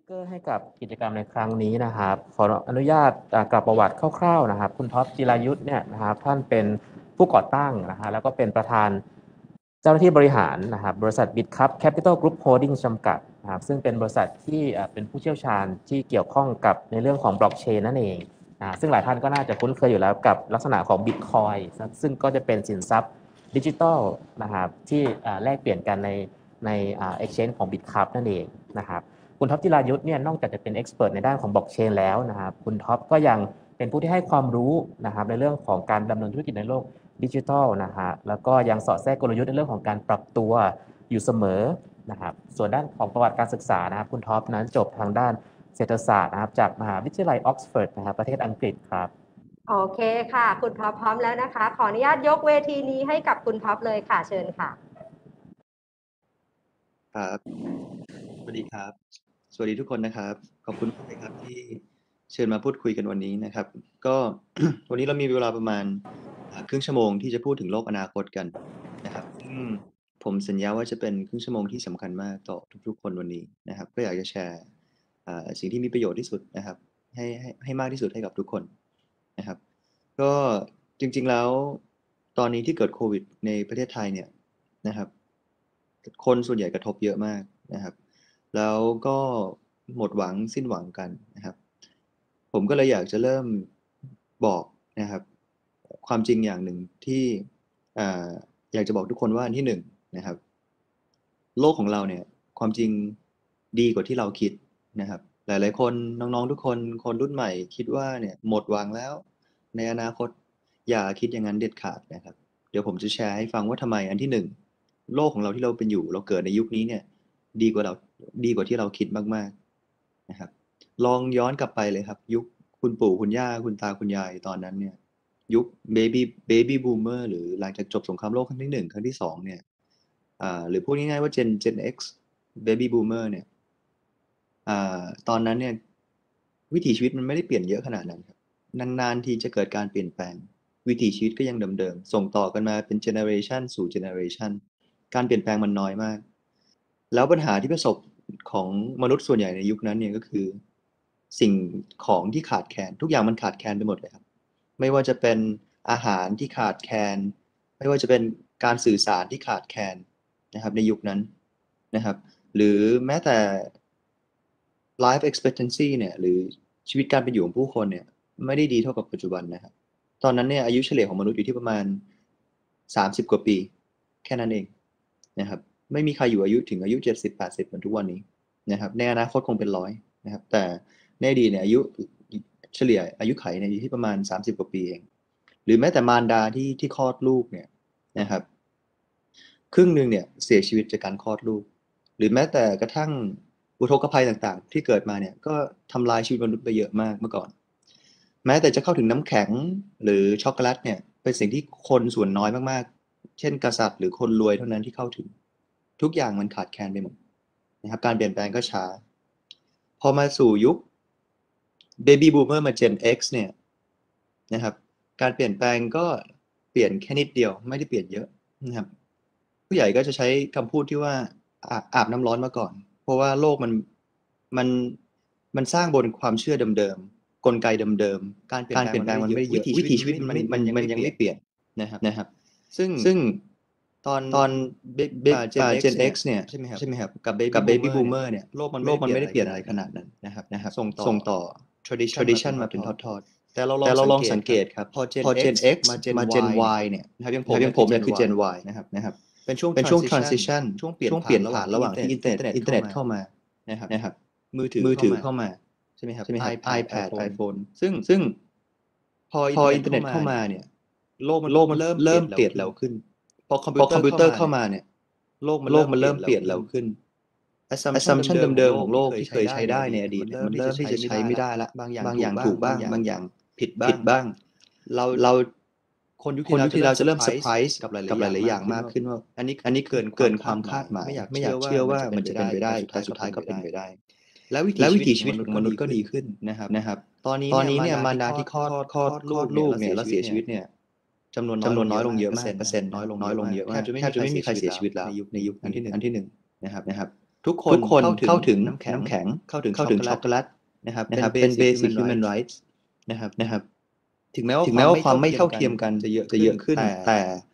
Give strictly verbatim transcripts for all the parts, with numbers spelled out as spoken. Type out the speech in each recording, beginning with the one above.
เกอร์ให้กับกิจกรรมในครั้งนี้นะครับขออนุญาตอ่ากลับประวัติคร่าวๆนะครับคุณท็อปจิรายุทธ์เนี่ยนะครับท่านเป็นผู้ก่อตั้งนะฮะแล้วก็เป็นประธานเจ้าหน้าที่บริหารนะครับบริษัท BitCup Capital Group Holding จำกัดนะครับซึ่งเป็นบริษัทที่อ่าเป็นผู้เชี่ยวชาญที่เกี่ยวข้องกับในเรื่องของบล็อกเชนนั่นเองนะซึ่งหลายท่านก็น่าจะคุ้นเคยอยู่แล้วกับลักษณะของ Bitcoin ซึ่งก็จะเป็นสินทรัพย์ดิจิทัลนะครับที่อ่าแลกเปลี่ยนกันในในอ่า exchange ของ BitCup นั่นเองนะครับ คุณท็อปจิรายุทธ์เนี่ยนอกจากจะเป็นเอ็กซ์เพรสในด้านของบล็อกเชนแล้วนะครับคุณท็อปก็ยังเป็นผู้ที่ให้ความรู้นะครับในเรื่องของการดำเนินธุรกิจในโลกดิจิทัลนะฮะแล้วก็ยังสอดแทรกกลยุทธ์ในเรื่องของการปรับตัวอยู่เสมอนะครับส่วนด้านของประวัติการศึกษานะครับคุณท็อปนั้นจบทางด้านเศรษฐศาสตร์นะครับจากมหาวิทยาลัยออกซฟอร์ดนะครับประเทศอังกฤษครับโอเคค่ะคุณท็อปพร้อมแล้วนะคะขออนุญาตยกเวทีนี้ให้กับคุณท็อปเลยค่ะเชิญค่ะครับสวัสดีครับสวัสดีทุกคนนะครับขอบคุณมากเลยครับที่เชิญมาพูดคุยกันวันนี้นะครับก็ วันนี้เรามีเวลาประมาณครึ่งชั่วโมงที่จะพูดถึงโลกอนาคตกันนะครับซึ่งผมสัญญาว่าจะเป็นครึ่งชั่วโมงที่สำคัญมากต่อทุกๆคนวันนี้นะครับก็อยากจะแชร์สิ่งที่มีประโยชน์ที่สุดนะครับให้ให้ให้มากที่สุดให้กับทุกคนนะครับก็จริงๆแล้วตอนนี้ที่เกิดโควิดในประเทศไทยเนี่ยนะครับคนส่วนใหญ่กระทบเยอะมากนะครับแล้วก็หมดหวังสิ้นหวังกันนะครับผมก็เลยอยากจะเริ่มบอกนะครับความจริงอย่างหนึ่งที่อยากจะบอกทุกคนว่าอันที่หนึ่งนะครับโลกของเราเนี่ยความจริงดีกว่าที่เราคิดนะครับหลายๆคนน้องๆทุกคนคนรุ่นใหม่คิดว่าเนี่ยหมดหวังแล้วในอนาคตอย่าคิดอย่างนั้นเด็ดขาดนะครับเดี๋ยวผมจะแชร์ให้ฟังว่าทำไมอันที่หนึ่งโลกของเราที่เราเป็นอยู่เราเกิดในยุคนี้เนี่ยดีกว่าเราดีกว่าที่เราคิดมากๆนะครับลองย้อนกลับไปเลยครับยุคคุณปู่คุณย่าคุณตาคุณยายตอนนั้นเนี่ยยุค baby baby boomer หรือหลังจากจบสงครามโลกครั้งที่หนึ่งครั้งที่สองเนี่ยอ่าหรือพูดง่ายๆว่า Gen Gen X baby boomer เนี่ยอ่าตอนนั้นเนี่ยวิถีชีวิตมันไม่ได้เปลี่ยนเยอะขนาดนั้นครับนานๆทีจะเกิดการเปลี่ยนแปลงวิถีชีวิตก็ยังเดิมๆส่งต่อกันมาเป็น generation สู่ generation การเปลี่ยนแปลงมันน้อยมากแล้วปัญหาที่ประสบของมนุษย์ส่วนใหญ่ในยุคนั้นเนี่ยก็คือสิ่งของที่ขาดแคลนทุกอย่างมันขาดแคลนไปหมดเลยครับไม่ว่าจะเป็นอาหารที่ขาดแคลนไม่ว่าจะเป็นการสื่อสารที่ขาดแคลนนะครับในยุคนั้นนะครับหรือแม้แต่ life expectancy เนี่ยหรือชีวิตการเป็นอยู่ของผู้คนเนี่ยไม่ได้ดีเท่ากับปัจจุบันนะครับตอนนั้นเนี่ยอายุเฉลี่ยของมนุษย์อยู่ที่ประมาณสามสิบกว่าปีแค่นั้นเองนะครับไม่มีใครอยู่อายุถึงอายุเจ็ดสิบ แปดสิบเหมือนทุกวันนี้นะครับในอนาคตคงเป็นร้อยนะครับแต่ในอดีตเนี่ยอายุเฉลี่ยอายุไขเนี่ยอยู่ที่ประมาณสามสิบกว่าปีเองหรือแม้แต่มารดาที่ที่คลอดลูกเนี่ยนะครับครึ่งนึงเนี่ยเสียชีวิตจากการคลอดลูกหรือแม้แต่กระทั่งอุทกภัยต่างๆที่เกิดมาเนี่ยก็ทำลายชีวิตมนุษย์ไปเยอะมากเมื่อก่อนแม้แต่จะเข้าถึงน้ำแข็งหรือช็อกโกแลตเนี่ยเป็นสิ่งที่คนส่วนน้อยมากๆเช่นกษัตริย์หรือคนรวยเท่านั้นที่เข้าถึงทุกอย่างมันขาดแคลนไปหมดนะครับการเปลี่ยนแปลงก็ช้าพอมาสู่ยุค Baby Boomer มา Gen X เนี่ยนะครับการเปลี่ยนแปลงก็เปลี่ยนแค่นิดเดียวไม่ได้เปลี่ยนเยอะนะครับผู้ใหญ่ก็จะใช้คำพูดที่ว่าอาบน้ำร้อนมาก่อนเพราะว่าโลกมันมันมันสร้างบนความเชื่อเดิมๆกลไกเดิมๆการเปลี่ยนแปลงมันไม่ได้เยอะวิถีชีวิตมันมันมันยังไม่เปลี่ยนนะครับนะครับซึ่งซึ่งตอนตอน Gen X เนี่ยใช่ไหมครับใช่ไหมครับกับ Baby Boomer เนี่ยโลกมันโลกมันไม่ได้เปลี่ยนอะไรขนาดนั้นนะครับนะครับส่งต่อส่งต่อ tradition มาเป็นทอดๆแต่เราแต่เราลองสังเกตครับพอ Gen X มา Gen Y เนี่ยนะครับอย่างผมอย่างผมเนี่ยคือ Gen Y นะครับนะครับเป็นช่วงเป็นช่วง transition ช่วงเปลี่ยนผ่านระหว่างระหว่างที่อินเทอร์เน็ตอินเทอร์เน็ตเข้ามานะครับนะครับมือถือมือถือเข้ามาใช่ไหมครับใช่ไหมครับ iPad iPhone ซึ่งซึ่งพออินเทอร์เน็ตเข้ามาเนี่ยโลกมันโลกมันเริ่มเริ่มเปลี่ยนเร็วขึ้นพอคอมพิวเตอร์เข้ามาเนี่ยโลกมันโลกมันเริ่มเปลี่ยนเร็วขึ้น assumption เดิมๆของโลกที่เคยใช้ได้ในอดีตมันเริ่มที่จะใช้ไม่ได้ละบางอย่างถูกบ้างบางอย่างผิดบ้างเราเราคนยุคที่เราจะเริ่มเซอร์ไพรส์กับหลายๆอย่างมากขึ้นว่าอันนี้อันนี้เกินเกินความคาดหมายไม่อยากเชื่อว่ามันจะเป็นไปได้แต่สุดท้ายก็เป็นไปได้แล้ววิถีชีวิตของมนุษย์ก็ดีขึ้นนะครับนะครับตอนนี้ตอนนี้เนี่ยมารดาที่คลอดคลอดคลอดลูกเนี่ยแล้วเสียชีวิตเนี่ยจำนวนจำนวนน้อยลงเยอะมากเปอร์เซ็นต์น้อยลงน้อยลงเยอะมากแทบจะไม่มีใครเสียชีวิตแล้วในยุคในยุคอันที่หนึ่งอันที่หนึ่งนะครับนะครับทุกคนเข้าถึงน้ำแข็งน้ำแข็งเข้าถึงเข้าถึงช็อกโกแลตนะครับนะครับเป็น basic human rights นะครับนะครับถึงแม้ว่าถึงแม้ว่าความไม่เท่าเทียมกันจะเยอะจะเยอะขึ้นแต่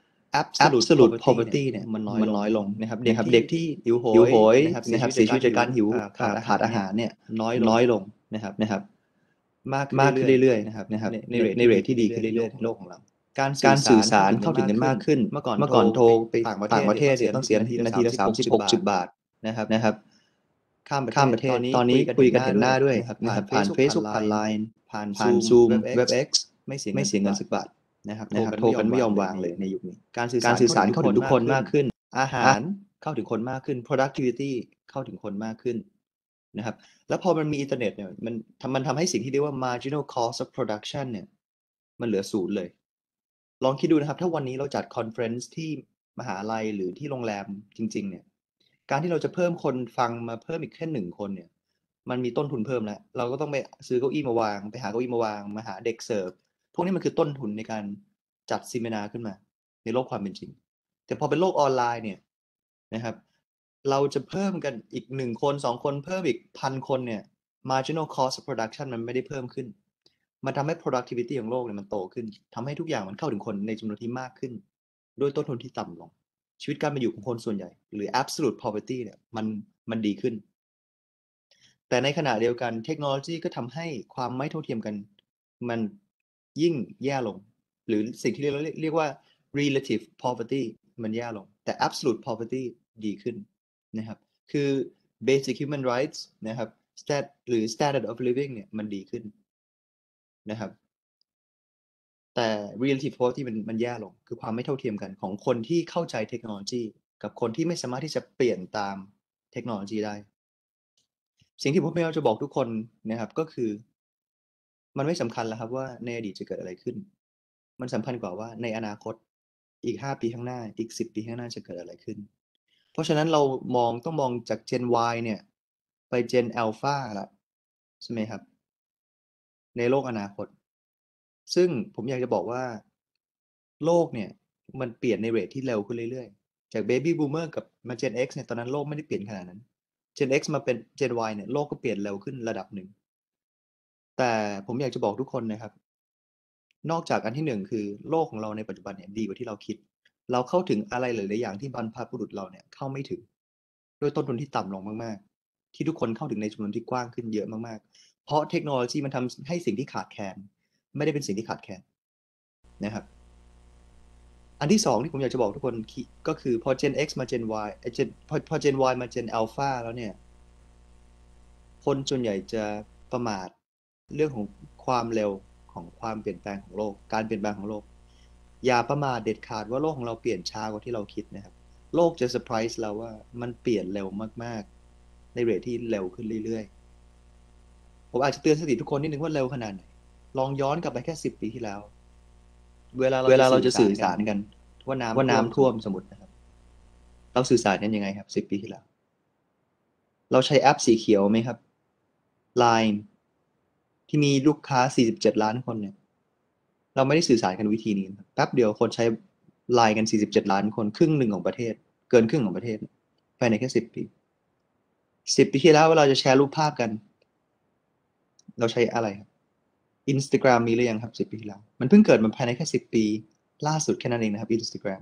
absolute poverty เนี่ยมันน้อยมันน้อยลงนะครับเด็กเด็กที่หิวโหยหิวโหยนะครับเสียชีวิตจากการหิวขาดอาหารเนี่ยน้อยน้อยลงนะครับนะครับมากมากขึ้นเรื่อยๆนะครับนะครับในในเรทที่ดีขึ้นเรื่อยๆในโลกของเราการการสื่อสารเข้าถึงกันมากขึ้นเมื่อก่อนเมื่อก่อนโทรไปต่างประเทศเนี่ยต้องเสียนาทีละสามสิบหกสิบบาทนะครับนะครับข้ามข้ามประเทศตอนนี้คุยกันเห็นหน้าด้วยนะครับผ่าน Facebook ผ่าน ไลน์ ผ่านผ่าน Zoom เว็บ เอ็กซ์ ไม่เสียไม่เสียเงินสักบาทนะครับนะครับโทรกันไม่ยอมวางเลยในยุคนี้การสื่อการสื่อสารเข้าถึงทุกคนมากขึ้นอาหารเข้าถึงคนมากขึ้น productivity เข้าถึงคนมากขึ้นนะครับแล้วพอมันมีอินเทอร์เน็ตเนี่ยมันทำมันทำให้สิ่งที่เรียกว่า marginal cost of production เนี่ยมันเหลือศูนย์เลยลองคิดดูนะครับถ้าวันนี้เราจัดคอนเฟอเรนซ์ที่มหาลัยหรือที่โรงแรมจริงๆเนี่ยการที่เราจะเพิ่มคนฟังมาเพิ่มอีกแค่หนึ่งคนเนี่ยมันมีต้นทุนเพิ่มแล้วเราก็ต้องไปซื้อเก้าอี้มาวางไปหาเก้าอี้มาวางมาหาเด็กเสิร์ฟพวกนี้มันคือต้นทุนในการจัดเซมินาขึ้นมาในโลกความเป็นจริงแต่พอเป็นโลกออนไลน์เนี่ยนะครับเราจะเพิ่มกันอีกหนึ่งคนสองคนเพิ่มอีกพันคนเนี่ย marginal cost of production มันไม่ได้เพิ่มขึ้นมันทำให้ productivity ของโลกเนี่ยมันโตขึ้นทำให้ทุกอย่างมันเข้าถึงคนในจำนวนที่มากขึ้นด้วยต้นทุนที่ต่ำลงชีวิตการเป็นอยู่ของคนส่วนใหญ่หรือ absolute poverty เนี่ยมันมันดีขึ้นแต่ในขณะเดียวกันเทคโนโลยีก็ทำให้ความไม่เท่าเทียมกันมันยิ่งแย่ลงหรือสิ่งที่เราเรียกว่า relative poverty มันแย่ลงแต่ absolute poverty ดีขึ้นนะครับคือ basic human rights นะครับ stat หรือ standard of living เนี่ยมันดีขึ้นนะครับแต่ relative poverty มันมันแย่ลงคือความไม่เท่าเทียมกันของคนที่เข้าใจเทคโนโลยีกับคนที่ไม่สามารถที่จะเปลี่ยนตามเทคโนโลยีได้สิ่งที่ผมพยายามจะบอกทุกคนนะครับก็คือมันไม่สำคัญแล้วครับว่าในอดีตจะเกิดอะไรขึ้นมันสำคัญกว่าว่าในอนาคตอีกห้าปีข้างหน้าอีกสิบปีข้างหน้าจะเกิดอะไรขึ้นเพราะฉะนั้นเรามองต้องมองจาก Gen Y เนี่ยไป Gen Alpha ละใช่ไหมครับในโลกอนาคตซึ่งผมอยากจะบอกว่าโลกเนี่ยมันเปลี่ยนในเรทที่เร็วขึ้นเรื่อยๆจาก Baby Boomer กับมา Gen X เนี่ยตอนนั้นโลกไม่ได้เปลี่ยนขนาดนั้น Gen X มาเป็น Gen Y เนี่ยโลกก็เปลี่ยนเร็วขึ้นระดับหนึ่งแต่ผมอยากจะบอกทุกคนนะครับนอกจากอันที่หนึ่งคือโลกของเราในปัจจุบันเนี่ยดีกว่าที่เราคิดเราเข้าถึงอะไรหลายๆอย่างที่บรรพบุรุษเราเนี่ยเข้าไม่ถึงด้วยต้นทุนที่ต่ำลงมากๆที่ทุกคนเข้าถึงในจำนวนที่กว้างขึ้นเยอะมากๆเพราะเทคโนโลยีมันทำให้สิ่งที่ขาดแคลนไม่ได้เป็นสิ่งที่ขาดแคลนนะครับอันที่สองที่ผมอยากจะบอกทุกคนก็คือพอ Gen X มา Gen Y ไอ้ Gen พอพอ Gen Y มา Gen Alpha แล้วเนี่ยคนส่วนใหญ่จะประมาทเรื่องของความเร็วของความเปลี่ยนแปลงของโลกการเปลี่ยนแปลงของโลกอย่าประมาทเด็ดขาดว่าโลกของเราเปลี่ยนช้ากว่าที่เราคิดนะครับโลกจะเซอร์ไพรส์เราว่ามันเปลี่ยนเร็วมากๆในเรทที่เร็วขึ้นเรื่อยๆผมอาจจะเตือนสติทุกคนนิดนึงว่าเร็วขนาดไหนลองย้อนกลับไปแค่สิบปีที่แล้วเวลาเวลาเราจะสื่อสารกันว่าน้ำว่าน้ำท่วมสมมุตินะครับเราสื่อสารกันยังไงครับสิบปีที่แล้วเราใช้แอปสีเขียวไหมครับ ไลน์ ที่มีลูกค้าสี่สิบเจ็ดล้านคนเนี่ยเราไม่ได้สื่อสารกันวิธีนี้แป๊บเดียวคนใช้ ไลน์ กันสี่สิบเจ็ดล้านคนครึ่งหนึ่งของประเทศเกินครึ่งของประเทศภายในแค่สิบปีสิบปีที่แล้วเวลาจะแชร์รูปภาพกันเราใช้อะไรครับ Instagram มีหรือยังครับสิบปีที่แล้วมันเพิ่งเกิดมาภายในแค่สิบปีล่าสุดแค่นั้นเองนะครับ Instagram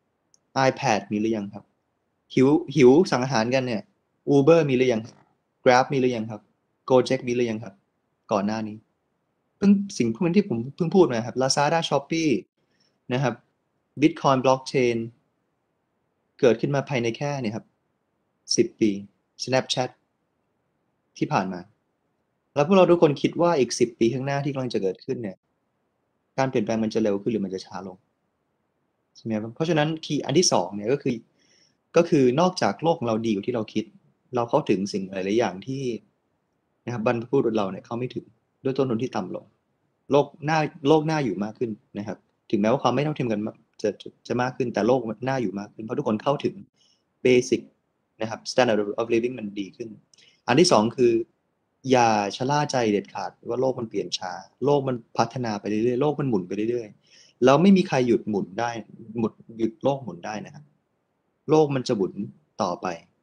iPad มีหรือยังครับหิวหิวสั่งอาหารกันเนี่ย Uber มีหรือยัง Grab มีหรือยังครับ Gojek มีหรือยังครับก่อนหน้านี้เพิ่งสิ่งพวกนั้นที่ผมเพิ่งพูดมาครับ Lazada Shopee นะครับ Bitcoin Blockchain เกิดขึ้นมาภายในแค่เนี่ยครับสิบปี Snapchat ที่ผ่านมาแล้วพวกเราทุกคนคิดว่าอีกสิบปีข้างหน้าที่กำลังจะเกิดขึ้นเนี่ยการเปลี่ยนแปลงมันจะเร็วขึ้นหรือมันจะช้าลงใช่ไหมครับเพราะฉะนั้นคีย์อันที่สองเนี่ยก็คือก็คือนอกจากโลกของเราดีกว่าที่เราคิดเราเข้าถึงสิ่งหลายๆอย่างที่นะครับบรรพบุรุษเราเนี่ยเข้าไม่ถึงด้วยต้นทุนที่ต่ำลงโลกหน้าโลกหน้าอยู่มากขึ้นนะครับถึงแม้ว่าความไม่เท่าเทียมกันจะจะมากขึ้นแต่โลกหน้าอยู่มากขึ้นเพราะทุกคนเข้าถึงเบสิกนะครับ standard of living มันดีขึ้นอันที่สองคืออย่าชะล่าใจเด็ดขาดว่าโลกมันเปลี่ยนช้าโลกมันพัฒนาไปเรื่อยๆโลกมันหมุนไปเรื่อยๆแล้วไม่มีใครหยุดหมุนได้หมุนหยุดโลกหมุนได้นะครับโลกมันจะหมุนต่อไป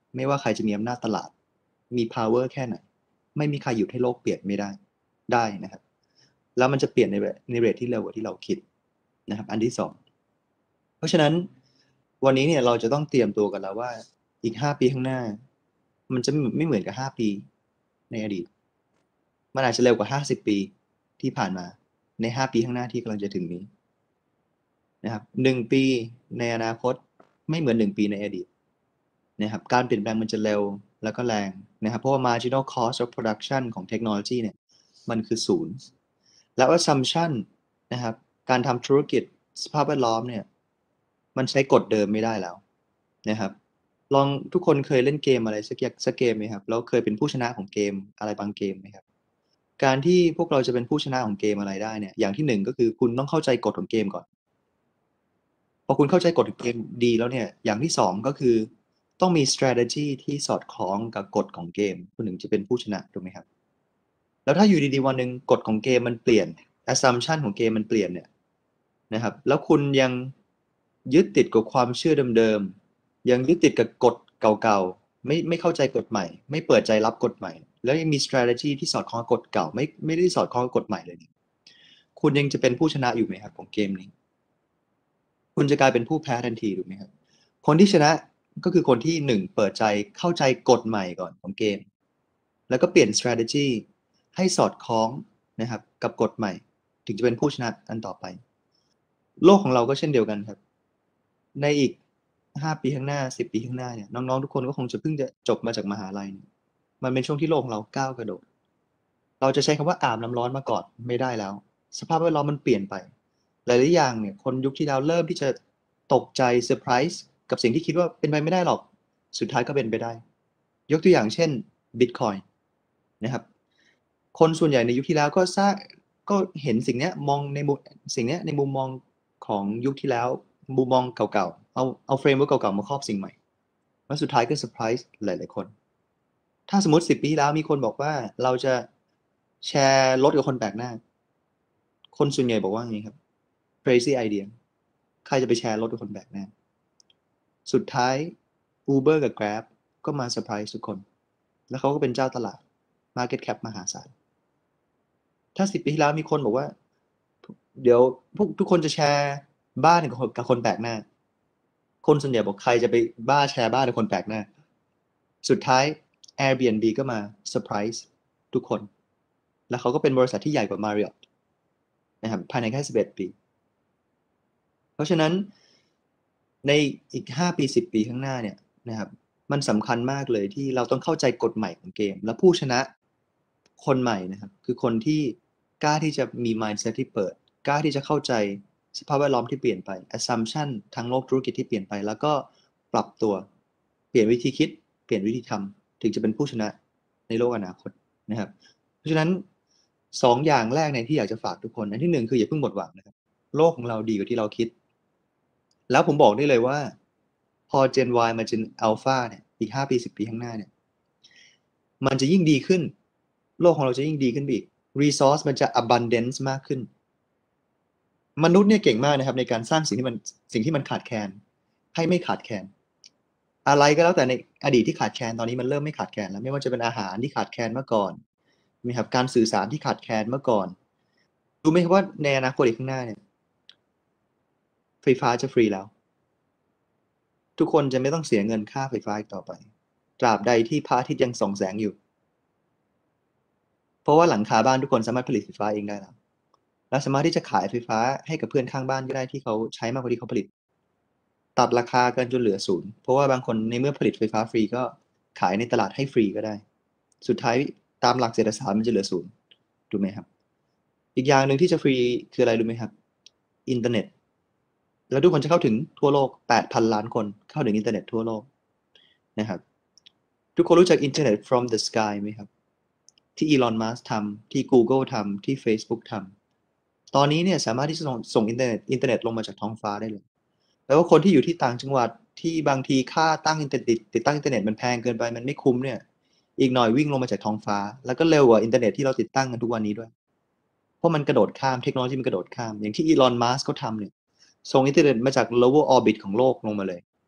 ไม่ว่าใครจะมีอำนาจตลาดมี power แค่ไหนไม่มีใครหยุดให้โลกเปลี่ยนไม่ได้ได้นะครับแล้วมันจะเปลี่ยนในในเรทที่เร็วกว่าที่เราคิดนะครับอันที่สองเพราะฉะนั้นวันนี้เนี่ยเราจะต้องเตรียมตัวกันแล้วว่าอีกห้าปีข้างหน้ามันจะไม่เหมือนกับห้าปีในอดีตมันอาจจะเร็วกว่าห้าสิบปีที่ผ่านมาในห้าปีข้างหน้าที่กำลังจะถึงนี้นะครับหนึ่งปีในอนาคตไม่เหมือนหนึ่งปีในอดีตนะครับการเปลี่ยนแปลงมันจะเร็วแล้วก็แรงนะครับเพราะว่า marginal cost of production ของเทคโนโลยีเนี่ยมันคือศูนย์แล้ว assumption นะครับการทำธุรกิจสภาพแวดล้อมเนี่ยมันใช้กฎเดิมไม่ได้แล้วนะครับลองทุกคนเคยเล่นเกมอะไรสักอย่างสักเกมไหมครับแล้วเคยเป็นผู้ชนะของเกมอะไรบางเกมไหมครับการที่พวกเราจะเป็นผู้ชนะของเกมอะไรได้เนี่ยอย่างที่หนึ่งก็คือคุณต้องเข้าใจกฎของเกมก่อนพอคุณเข้าใจกฎของเกมดีแล้วเนี่ยอย่างที่สองก็คือต้องมี strategy ที่สอดคล้องกับกฎของเกมคุณถึงจะเป็นผู้ชนะถูกไหมครับแล้วถ้าอยู่ดีๆวันหนึ่งกฎของเกมมันเปลี่ยน assumption ของเกมมันเปลี่ยนเนี่ยนะครับแล้วคุณยังยึดติดกับความเชื่อเดิมๆยังยึดติดกับกฎเก่าๆไม่ไม่เข้าใจกฎใหม่ไม่เปิดใจรับกฎใหม่แล้วยังมี strategy ที่สอดคล้องกับกฎเก่าไม่ไม่ได้สอดคล้องกับกฎใหม่เลยเนี่ยคุณยังจะเป็นผู้ชนะอยู่ไหมครับของเกมนี้คุณจะกลายเป็นผู้แพ้ทันทีถูกไหมครับคนที่ชนะก็คือคนที่หนึ่งเปิดใจเข้าใจกฎใหม่ก่อนของเกมแล้วก็เปลี่ยน strategy ให้สอดคล้องนะครับกับกฎใหม่ถึงจะเป็นผู้ชนะอันต่อไปโลกของเราก็เช่นเดียวกันครับในอีกห้าปีข้างหน้าสิบปีข้างหน้าเนี่ยน้องๆทุกคนก็คงจะเพิ่งจะจบมาจากมหาลัยมันเป็นช่วงที่โลกของเราก้าวกระโดดเราจะใช้คำว่าอาบน้ำร้อนมาก่อนไม่ได้แล้วสภาพแวดล้อมมันเปลี่ยนไปหลายๆอย่างเนี่ยคนยุคที่แล้วเริ่มที่จะตกใจเซอร์ไพรส์กับสิ่งที่คิดว่าเป็นไปไม่ได้หรอกสุดท้ายก็เป็นไปได้ยกตัวอย่างเช่น Bitcoin นะครับคนส่วนใหญ่ในยุคที่แล้วก็ทราบก็เห็นสิ่งนี้มองในมุมสิ่งนี้ในมุมมองของยุคที่แล้วมุมมองเก่าๆเอาเอาเฟรมเวิร์กเก่าๆมาครอบสิ่งใหม่แล้วสุดท้ายก็เซอร์ไพรส์หลายๆคนถ้าสมมติสิบปีที่แล้วมีคนบอกว่าเราจะแชร์รถกับคนแปลกหน้าคนส่วนใหญ่บอกว่าอย่างนี้ครับ crazy idea ใครจะไปแชร์รถกับคนแปลกหน้าสุดท้าย Uber กับ Grab ก็มาเซอร์ไพรส์ทุกคนแล้วเขาก็เป็นเจ้าตลาด market cap มหาศาลถ้าสิบปีที่แล้วมีคนบอกว่าเดี๋ยวพวกทุกคนจะแชร์บ้านกับคนแปลกหน้าคนส่วนใหญ่บอกใครจะไปบ้าแชร์บ้านกับคนแปลกหน้าสุดท้าย Airbnb ก็มาเซอร์ไพรส์ทุกคนแล้วเขาก็เป็นบริษัทที่ใหญ่กว่า Marriott นะครับภายในแค่สิบเอ็ดปีเพราะฉะนั้นในอีกห้าปีสิบปีข้างหน้าเนี่ยนะครับมันสำคัญมากเลยที่เราต้องเข้าใจกฎใหม่ของเกมและผู้ชนะคนใหม่นะครับคือคนที่กล้าที่จะมี mindset ที่เปิดกล้าที่จะเข้าใจสภาพแวดล้อมที่เปลี่ยนไป assumption ทางโลกธุรกิจที่เปลี่ยนไปแล้วก็ปรับตัวเปลี่ยนวิธีคิดเปลี่ยนวิธีทำถึงจะเป็นผู้ชนะในโลกอนาคตนะครับเพราะฉะนั้นสองอย่างแรกในที่อยากจะฝากทุกคนอันที่หนึ่งคืออย่าเพิ่งหมดหวังนะครับโลกของเราดีกว่าที่เราคิดแล้วผมบอกได้เลยว่าพอ Gen Y มา Gen Alpha เนี่ยอีกห้าปีสิบปีข้างหน้าเนี่ยมันจะยิ่งดีขึ้นโลกของเราจะยิ่งดีขึ้นอีก resource มันจะ abundance มากขึ้นมนุษย์เนี่ยเก่งมากนะครับในการสร้างสิ่งที่มันสิ่งที่มันขาดแคลนให้ไม่ขาดแคลนอะไรก็แล้วแต่ในอดีตที่ขาดแคลนตอนนี้มันเริ่มไม่ขาดแคลนแล้วไม่ว่าจะเป็นอาหารที่ขาดแคลนเมื่อก่อนมีครับการสื่อสารที่ขาดแคลนเมื่อก่อนรู้ไหมครับว่าในอนาคตอีกข้างหน้าเนี่ยไฟฟ้าจะฟรีแล้วทุกคนจะไม่ต้องเสียเงินค่าไฟฟ้าอีกต่อไปตราบใดที่พระอาทิตย์ยังส่องแสงอยู่เพราะว่าหลังคาบ้านทุกคนสามารถผลิตไฟฟ้าเองได้แล้วและสามารถที่จะขายไฟฟ้าให้กับเพื่อนข้างบ้านก็ได้ที่เขาใช้มากกว่าที่เขาผลิตตัดราคากันจนเหลือศูนย์เพราะว่าบางคนในเมื่อผลิตไฟฟ้าฟรีก็ขายในตลาดให้ฟรีก็ได้สุดท้ายตามหลักเศรษฐศาสตร์มันจะเหลือศูนย์ถูกไหมครับอีกอย่างหนึ่งที่จะฟรีคืออะไรรู้ไหมครับอินเทอร์เน็ตแล้วทุกคนจะเข้าถึงทั่วโลก แปดพัน ล้านคนเข้าถึงอินเทอร์เน็ตทั่วโลกนะครับทุกคนรู้จักอินเทอร์เน็ต from the sky ไหมครับที่อีลอน มัสก์ทำที่ Google ทำที่ Facebook ทำตอนนี้เนี่ยสามารถที่จะส่งส่งอินเทอร์เน็ตอินเทอร์เน็ตลงมาจากท้องฟ้าได้เลยแปลว่าคนที่อยู่ที่ต่างจังหวัดที่บางทีค่าตั้งอินเทอร์เน็ตติดตั้งอินเทอร์เน็ตมันแพงเกินไปมันไม่คุ้มเนี่ยอีกหน่อยวิ่งลงมาจากท้องฟ้าแล้วก็เร็วกว่าอินเทอร์เน็ตที่เราติดตั้งกันทุกวันนี้ด้วยเพราะมันกระโดดข้ามเทคโนโลยีมันกระโดดข้ามอย่างที่อีลอน มัสก์เขาทำเนี่ยส่งอินเทอร์เน็ตมาจาก lower orbit ของโลกลงมาเลย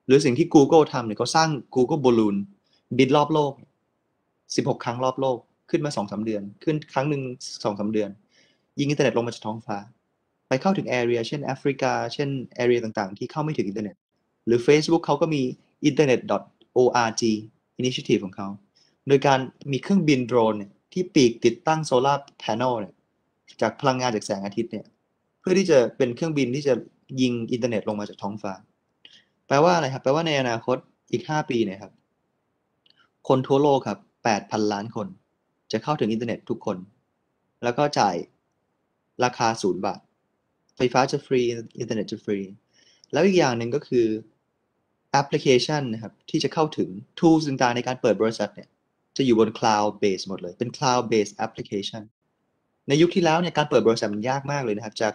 หรือสิ่งที่ Google ทำเนี่ยเขาสร้าง Google Balloon บินรอบโลกสิบหกครั้งรอบโลกขึ้นมา สองถึงสาม เดือนขึ้นครั้งหนึ่ง สองถึงสาม เดือนยิงอินเทอร์เน็ตลงมาจากท้องฟ้าไปเข้าถึงแอเรียเช่นแอฟริกาเช่นแอเรียต่างๆที่เข้าไม่ถึงอินเทอร์เน็ตหรือ Facebook เขาก็มี internet dot org initiative ของเขาโดยการมีเครื่องบินโดรนเนี่ยที่ปีกติดตั้งโซลาร์แผงเนี่ยจากพลังงานจากแสงอาทิตย์เนี่ยเพื่อที่จะเป็นเครื่องบินที่จะยิงอินเทอร์เน็ตลงมาจากท้องฟ้าแปลว่าอะไรครับแปลว่าในอนาคตอีกห้าปีเนี่ยครับคนทั่วโลกครับ แปดพัน ล้านคนจะเข้าถึงอินเทอร์เน็ตทุกคนแล้วก็จ่ายราคาศูนย์บาทไฟฟ้าจะฟรีอินเทอร์เน็ตจะฟรีแล้วอีกอย่างหนึ่งก็คือแอปพลิเคชันนะครับที่จะเข้าถึง tools ต่างๆในการเปิดบริษัทเนี่ยจะอยู่บน cloud base หมดเลยเป็น cloud based application ในยุคที่แล้วเนี่ยการเปิดบริษัทมันยากมากเลยนะครับจาก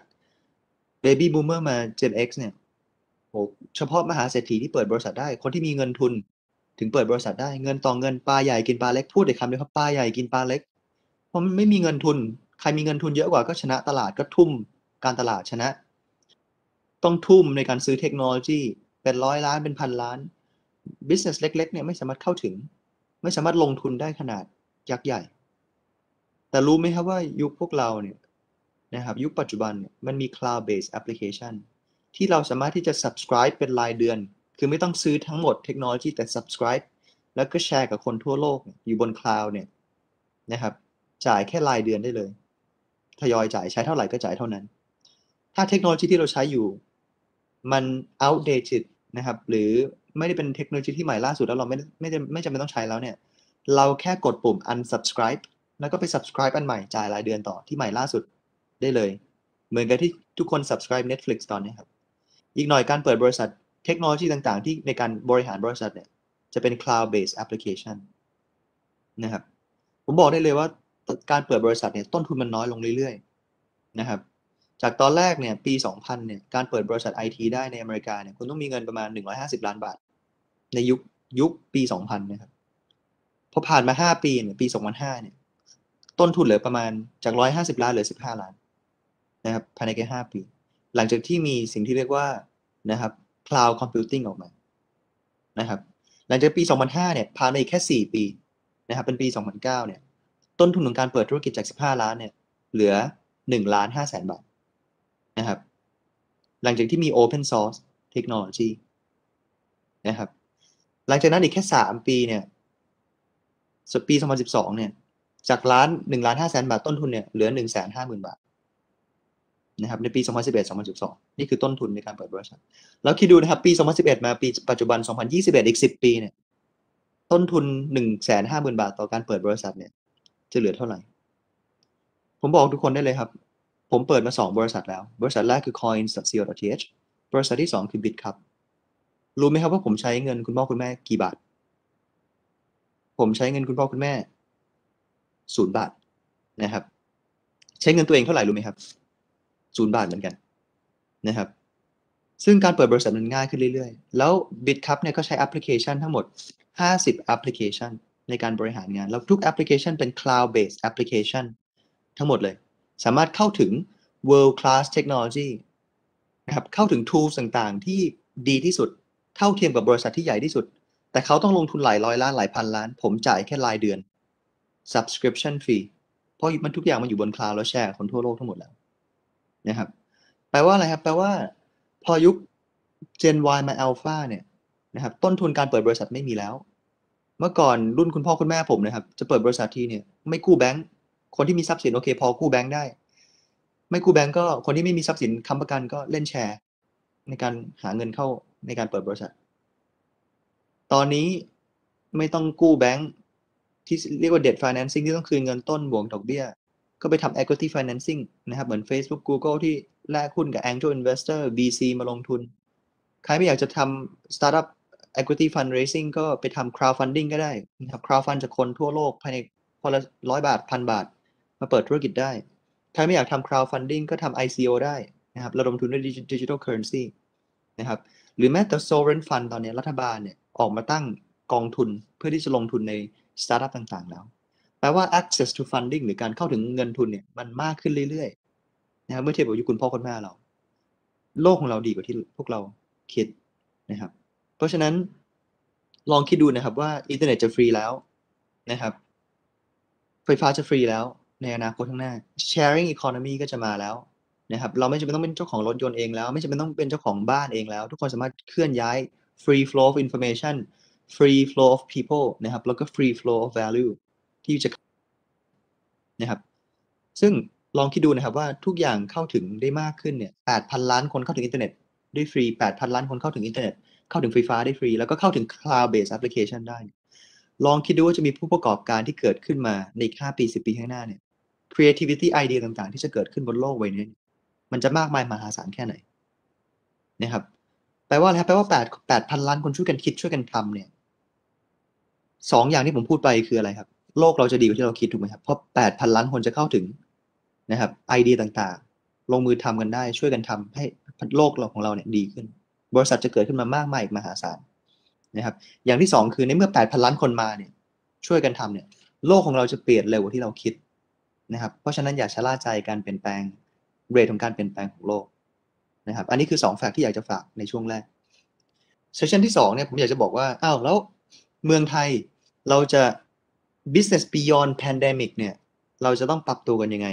baby boomer มา Gen X เนี่ยโหเฉพาะมหาเศรษฐีที่เปิดบริษัทได้คนที่มีเงินทุนถึงเปิดบริษัทได้เงินต่อเงินปลาใหญ่กินปลาเล็กพูดแต่คำเดียวครับปลาใหญ่กินปลาเล็กเพราะมันไม่มีเงินทุนใครมีเงินทุนเยอะกว่าก็ชนะตลาดก็ทุ่มการตลาดชนะต้องทุ่มในการซื้อเทคโนโลยีเป็นร้อยล้านเป็นพันล้าน business เล็กๆเนี่ยไม่สามารถเข้าถึงไม่สามารถลงทุนได้ขนาดยักษ์ใหญ่แต่รู้ไหมครับว่ายุคพวกเราเนี่ยนะครับยุคปัจจุบันเนี่ยมันมี cloud based application ที่เราสามารถที่จะ subscribe เป็นรายเดือนคือไม่ต้องซื้อทั้งหมดเทคโนโลยีแต่ subscribe แล้วก็แชร์กับคนทั่วโลกอยู่บน cloud เนี่ยนะครับจ่ายแค่รายเดือนได้เลยทยอยจ่ายใช้เท่าไหร่ก็จ่ายเท่านั้นถ้าเทคโนโลยีที่เราใช้อยู่มัน outdated นะครับหรือไม่ได้เป็นเทคโนโลยีที่ใหม่ล่าสุดแล้วเราไม่ไม่ไม่จำเป็นต้องใช้แล้วเนี่ยเราแค่กดปุ่ม unsubscribe แล้วก็ไป subscribe อันใหม่จ่ายรายเดือนต่อที่ใหม่ล่าสุดได้เลยเหมือนกับที่ทุกคน subscribe Netflix ตอนนี้ครับอีกหน่อยการเปิดบริษัทเทคโนโลยีต่างๆที่ในการบริหารบริษัทเนี่ยจะเป็น cloud based application นะครับผมบอกได้เลยว่าการเปิดบริษัทเนี่ยต้นทุนมันน้อยลงเรื่อยๆนะครับจากตอนแรกเนี่ยปีสองพันเนี่ยการเปิดบริษัท ไอ ที ได้ในอเมริกาเนี่ยคุณต้องมีเงินประมาณหนึ่งร้อยห้าสิบล้านบาทในยุคยุคปีสองพันนะครับพอผ่านมาห้าปีเนี่ยปีสองพันห้าเนี่ยต้นทุนเหลือประมาณจากหนึ่งร้อยห้าสิบล้านเหลือสิบห้าล้านนะครับภายในแค่ห้าปีหลังจากที่มีสิ่งที่เรียกว่านะครับ cloud computing ออกมานะครับหลังจากปีสองพันห้าเนี่ยผ่านมาอีกแค่สี่ปีนะครับเป็นปีสองพันเก้าเนี่ยต้นทุนของการเปิดธุรกิจจากสิบห้าล้านเนี่ยเหลือหนึ่งล้านห้าแสนบาทนะครับหลังจากที่มี open source technology นะครับหลังจากนั้นอีกแค่สามปีเนี่ยปีสองพันสิบสองเนี่ยจากล้านหนึ่งล้านห้าแสนบาทต้นทุนเนี่ยเหลือหนึ่งแสนห้าหมื่นบาทนะครับในปีสองพันสิบเอ็ด สองพันสิบสองนี่คือต้นทุนในการเปิดบริษัทแล้วคิดดูนะครับปีสองพันสิบเอ็ดมาปีปัจจุบันสองพันยี่สิบเอ็ดอีกสิบปีเนี่ยต้นทุน หนึ่งแสนห้าหมื่นบาทต่อการเปิดบริษัทเนี่ยจะเหลือเท่าไหร่ผมบอกทุกคนได้เลยครับผมเปิดมาสองบริษัทแล้วบริษัทแรกคือ coins dot co dot th บริษัทที่สองคือ bitcup รู้ไหมครับว่าผมใช้เงินคุณพ่อคุณแม่กี่บาทผมใช้เงินคุณพ่อคุณแม่ศูนย์บาทนะครับใช้เงินตัวเองเท่าไหร่รู้ไหมครับศูนย์บาทเหมือนกันนะครับซึ่งการเปิดบริษัทมันง่ายขึ้นเรื่อยๆแล้ว bitcup เนี่ยก็ใช้แอปพลิเคชันทั้งหมดห้าสิบแอปพลิเคชันในการบริหารงานแล้วทุกแอปพลิเคชันเป็น cloud based application ทั้งหมดเลยสามารถเข้าถึง world class technology นะครับเข้าถึง tools ต่างๆที่ดีที่สุดเท่าเทียมกับบริษัทที่ใหญ่ที่สุดแต่เขาต้องลงทุนหลายร้อยล้านหลายพันล้านผมจ่ายแค่รายเดือน subscription fee เพราะมันทุกอย่างมันอยู่บน cloud แล้วแชร์คนทั่วโลกทั้งหมดแล้วนะครับแปลว่าอะไรครับแปลว่าพอยุค Gen Y มา Alpha เนี่ยนะครับต้นทุนการเปิดบริษัทไม่มีแล้วเมื่อก่อนรุ่นคุณพ่อคุณแม่ผมนะครับจะเปิดบริษัททีเนี่ยไม่กู้แบงก์คนที่มีทรัพย์สินโอเคพอกู้แบงก์ได้ไม่กู้แบงก์ก็คนที่ไม่มีทรัพย์สินค้ำประกันก็เล่นแชร์ในการหาเงินเข้าในการเปิดบริษัทตอนนี้ไม่ต้องกู้แบงก์ที่เรียกว่า debt financing ที่ต้องคืนเงินต้นบวกดอกเบี้ยก็ไปทำ equity financing นะครับเหมือน Facebook Google ที่แลกหุ้นกับ Angel Investor วี ซี มาลงทุนใครไม่อยากจะทำ startup equity fundraising ก็ไปทำ crowdfunding ก็ได้นะครับ crowdfund จากคนทั่วโลกภายในคนละร้อยบาทพันบาทมาเปิดธุรกิจได้ใครไม่อยากทำ crowdfunding ก็ทำ ไอ ซี โอ ได้นะครับระดมทุนด้วย digital currency นะครับหรือแม้แต่ sovereign fund ตอนนี้รัฐบาลเนี่ยออกมาตั้งกองทุนเพื่อที่จะลงทุนใน startup ต่างๆแล้วแปลว่า access to funding หรือการเข้าถึงเงินทุนเนี่ยมันมากขึ้นเรื่อยๆนะครับเมื่อเทียบกับยุคคุณพ่อคุณแม่เราโลกของเราดีกว่าที่พวกเราคิดนะครับเพราะฉะนั้นลองคิดดูนะครับว่าอินเทอร์เน็ตจะฟรีแล้วนะครับไฟฟ้าจะฟรีแล้วในอนาคตข้างหน้า sharing economy ก็จะมาแล้วนะครับเราไม่จำเป็นต้องเป็นเจ้าของรถยนต์เองแล้วไม่จำเป็นต้องเป็นเจ้าของบ้านเองแล้วทุกคนสามารถเคลื่อนย้าย free flow of information free flow of people นะครับแล้วก็ free flow of value ที่จะนะครับซึ่งลองคิดดูนะครับว่าทุกอย่างเข้าถึงได้มากขึ้นเนี่ย แปดพัน ล้านคนเข้าถึงอินเทอร์เน็ตได้ฟรี แปดพัน ล้านคนเข้าถึงอินเทอร์เน็ตเข้าถึงไฟฟ้าได้ฟรีแล้วก็เข้าถึง cloud based application ได้ลองคิดดูว่าจะมีผู้ประกอบการที่เกิดขึ้นมาในอีกห้าปีสิบปีข้างหน้าเนี่ย creativity idea ต่างๆที่จะเกิดขึ้นบนโลกใบนี้มันจะมากมายมหาศาลแค่ไหนนะครับแปลว่าอะไรครับแปลว่าแปด แปดพัน ล้านคนช่วยกันคิดช่วยกันทำเนี่ยสองอย่างที่ผมพูดไปคืออะไรครับโลกเราจะดีกว่าที่เราคิดถูกไหมครับเพราะ แปดพัน ล้านคนจะเข้าถึงนะครับไอเดียต่างๆลงมือทำกันได้ช่วยกันทำให้โลกเราของเราเนี่ยดีขึ้นบริษัทจะเกิดขึ้นมามากมายอีกมหาศาลนะครับอย่างที่สองคือในเมื่อ แปดพัน ล้านคนมาเนี่ยช่วยกันทำเนี่ยโลกของเราจะเปลี่ยนเร็วกว่าที่เราคิดนะครับเพราะฉะนั้นอย่าชะล่าใจการเปลี่ยนแปลงเรทของการเปลี่ยนแปลงของโลกนะครับอันนี้คือสองแฟกต์ที่อยากจะฝากในช่วงแรกเซสชันที่สองเนี่ยผมอยากจะบอกว่าอ้าวแล้วเมืองไทยเราจะ business beyond pandemic เนี่ยเราจะต้องปรับตัวกันยังไง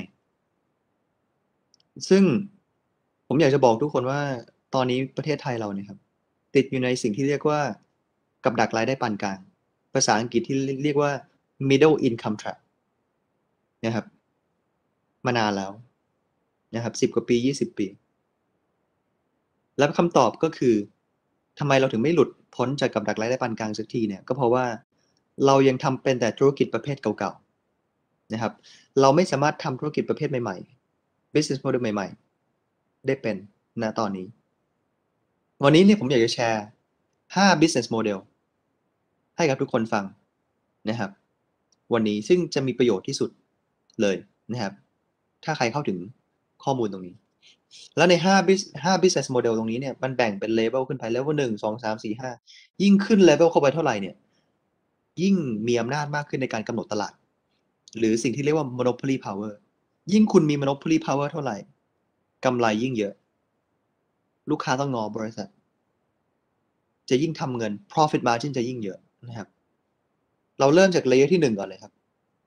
ซึ่งผมอยากจะบอกทุกคนว่าตอนนี้ประเทศไทยเราเนี่ยครับติดอยู่ในสิ่งที่เรียกว่ากับดักรายได้ปานกลางภาษาอังกฤษที่เรียกว่า middle income trap นะครับมานานแล้วนะครับสิบกว่าปียี่สิบปีแล้วคำตอบก็คือทำไมเราถึงไม่หลุดพ้นจากกับดักรายได้ปานกลางสักทีเนี่ยก็เพราะว่าเรายังทำเป็นแต่ธุรกิจประเภทเก่าๆนะครับเราไม่สามารถทำธุรกิจประเภทใหม่ๆ business model ใหม่ๆได้เป็นณตอนนี้วันนี้เนี่ยผมอยากจะแชร์ห้า business model ให้กับทุกคนฟังนะครับวันนี้ซึ่งจะมีประโยชน์ที่สุดเลยนะครับถ้าใครเข้าถึงข้อมูลตรงนี้แล้วในห้า ห้า business model ตรงนี้เนี่ยมันแบ่งเป็น level ขึ้นไป level หนึ่ง สอง สาม สี่ ห้ายิ่งขึ้น level เข้าไปเท่าไหร่เนี่ยยิ่งมีอำนาจมากขึ้นในการกำหนดตลาดหรือสิ่งที่เรียกว่า monopoly power ยิ่งคุณมี monopoly power เท่าไหร่กำไรยิ่งเยอะลูกค้าต้องงอบริษัทจะยิ่งทำเงิน profit margin จะยิ่งเยอะนะครับเราเริ่มจาก layer ที่หนึ่งก่อนเลยครับ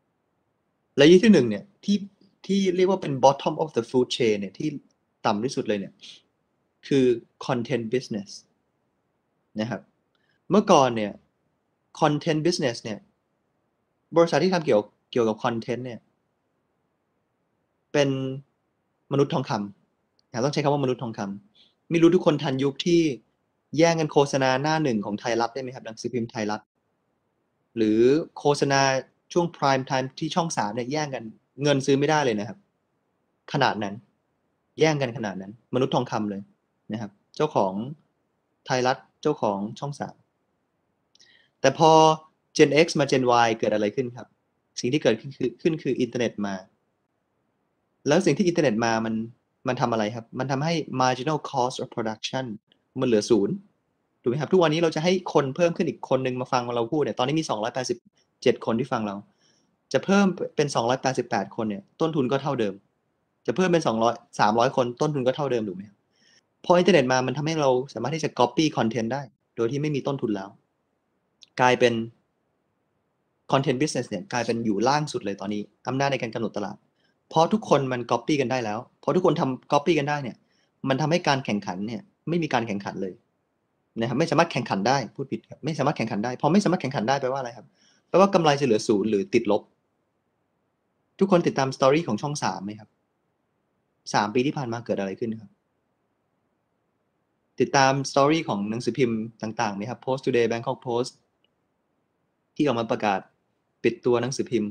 layer ที่หนึ่งเนี่ยที่ที่เรียกว่าเป็น bottom of the food chain เนี่ยที่ต่ำที่สุดเลยเนี่ยคือ content business นะครับเมื่อก่อนเนี่ย content business เนี่ยบริษัทที่ทำเกี่ยวเกี่ยวกับ content เนี่ยเป็นมนุษย์ทองคำนะต้องใช้คำว่ามนุษย์ทองคำไม่รู้ทุกคนทันยุคที่แย่งกันโฆษณาหน้าหนึ่งของไทยรัฐได้ไหมครับหนังสือพิมพ์ไทยรัฐหรือโฆษณาช่วง prime time ที่ช่องสามเนี่ยแย่งกันเงินซื้อไม่ได้เลยนะครับขนาดนั้นแย่งกันขนาดนั้นมนุษย์ทองคำเลยนะครับเจ้าของไทยรัฐเจ้าของช่องสามแต่พอ Gen X มา Gen Y เกิดอะไรขึ้นครับสิ่งที่เกิดขึ้นคือขึ้นคืออินเทอร์เน็ตมาแล้วสิ่งที่อินเทอร์เน็ตมามันมันทำอะไรครับมันทำให้ marginal cost of production มันเหลือศูนย์ถูกไหมครับทุกวันนี้เราจะให้คนเพิ่มขึ้นอีกคนนึงมาฟังเราพูดเนี่ยตอนนี้มีสองร้อยแปดสิบเจ็ดคนที่ฟังเราจะเพิ่มเป็นสองร้อยแปดสิบแปดคนเนี่ยต้นทุนก็เท่าเดิมจะเพิ่มเป็นสองร้อย สามร้อยคนต้นทุนก็เท่าเดิมถูกไหมครับพออินเทอร์เน็ตมามันทำให้เราสามารถที่จะ copy content ได้โดยที่ไม่มีต้นทุนแล้วกลายเป็น content business เนี่ยกลายเป็นอยู่ล่างสุดเลยตอนนี้อำนาจในการกำหนดตลาดเพราะทุกคนมัน copy กันได้แล้วพอทุกคนทำ copy กันได้เนี่ยมันทำให้การแข่งขันเนี่ยไม่มีการแข่งขันเลยนะครับไม่สามารถแข่งขันได้พูดผิดครับไม่สามารถแข่งขันได้พอไม่สามารถแข่งขันได้แปลว่าอะไรครับแปลว่ากำไรจะเหลือศูนย์หรือติดลบทุกคนติดตามสตอรี่ของช่องสามไหมครับสามปีที่ผ่านมาเกิดอะไรขึ้นครับติดตามสตอรี่ของหนังสือพิมพ์ต่างๆไหมครับ Post Today Bangkok Post ที่ออกมาประกาศปิดตัวหนังสือพิมพ์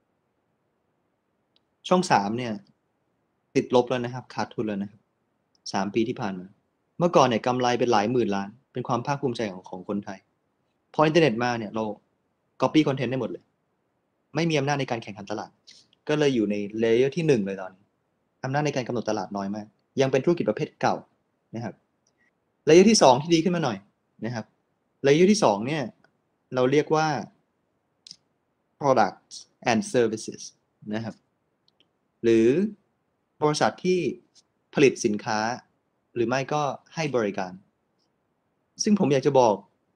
ช่องสามเนี่ยติดลบแล้วนะครับขาดทุนแล้วนะครับสามปีที่ผ่านมาเมื่อก่อนเนี่ยกำไรเป็นหลายหมื่นล้านเป็นความภาคภูมิใจของของคนไทยพออินเทอร์เน็ตมาเนี่ยเรา copy content ได้หมดเลยไม่มีอำนาจในการแข่งขันตลาดก็เลยอยู่ในเลเยอร์ที่หนึ่งเลยตอนนี้อำนาจในการกำหนดตลาดน้อยมากยังเป็นธุรกิจประเภทเก่านะครับเลเยอร์ที่สองที่ดีขึ้นมาหน่อยนะครับเลเยอร์ที่สองเนี่ยเราเรียกว่า products and services นะครับหรือบริษัทที่ผลิตสินค้าหรือไม่ก็ให้บริการซึ่งผมอยากจะบอก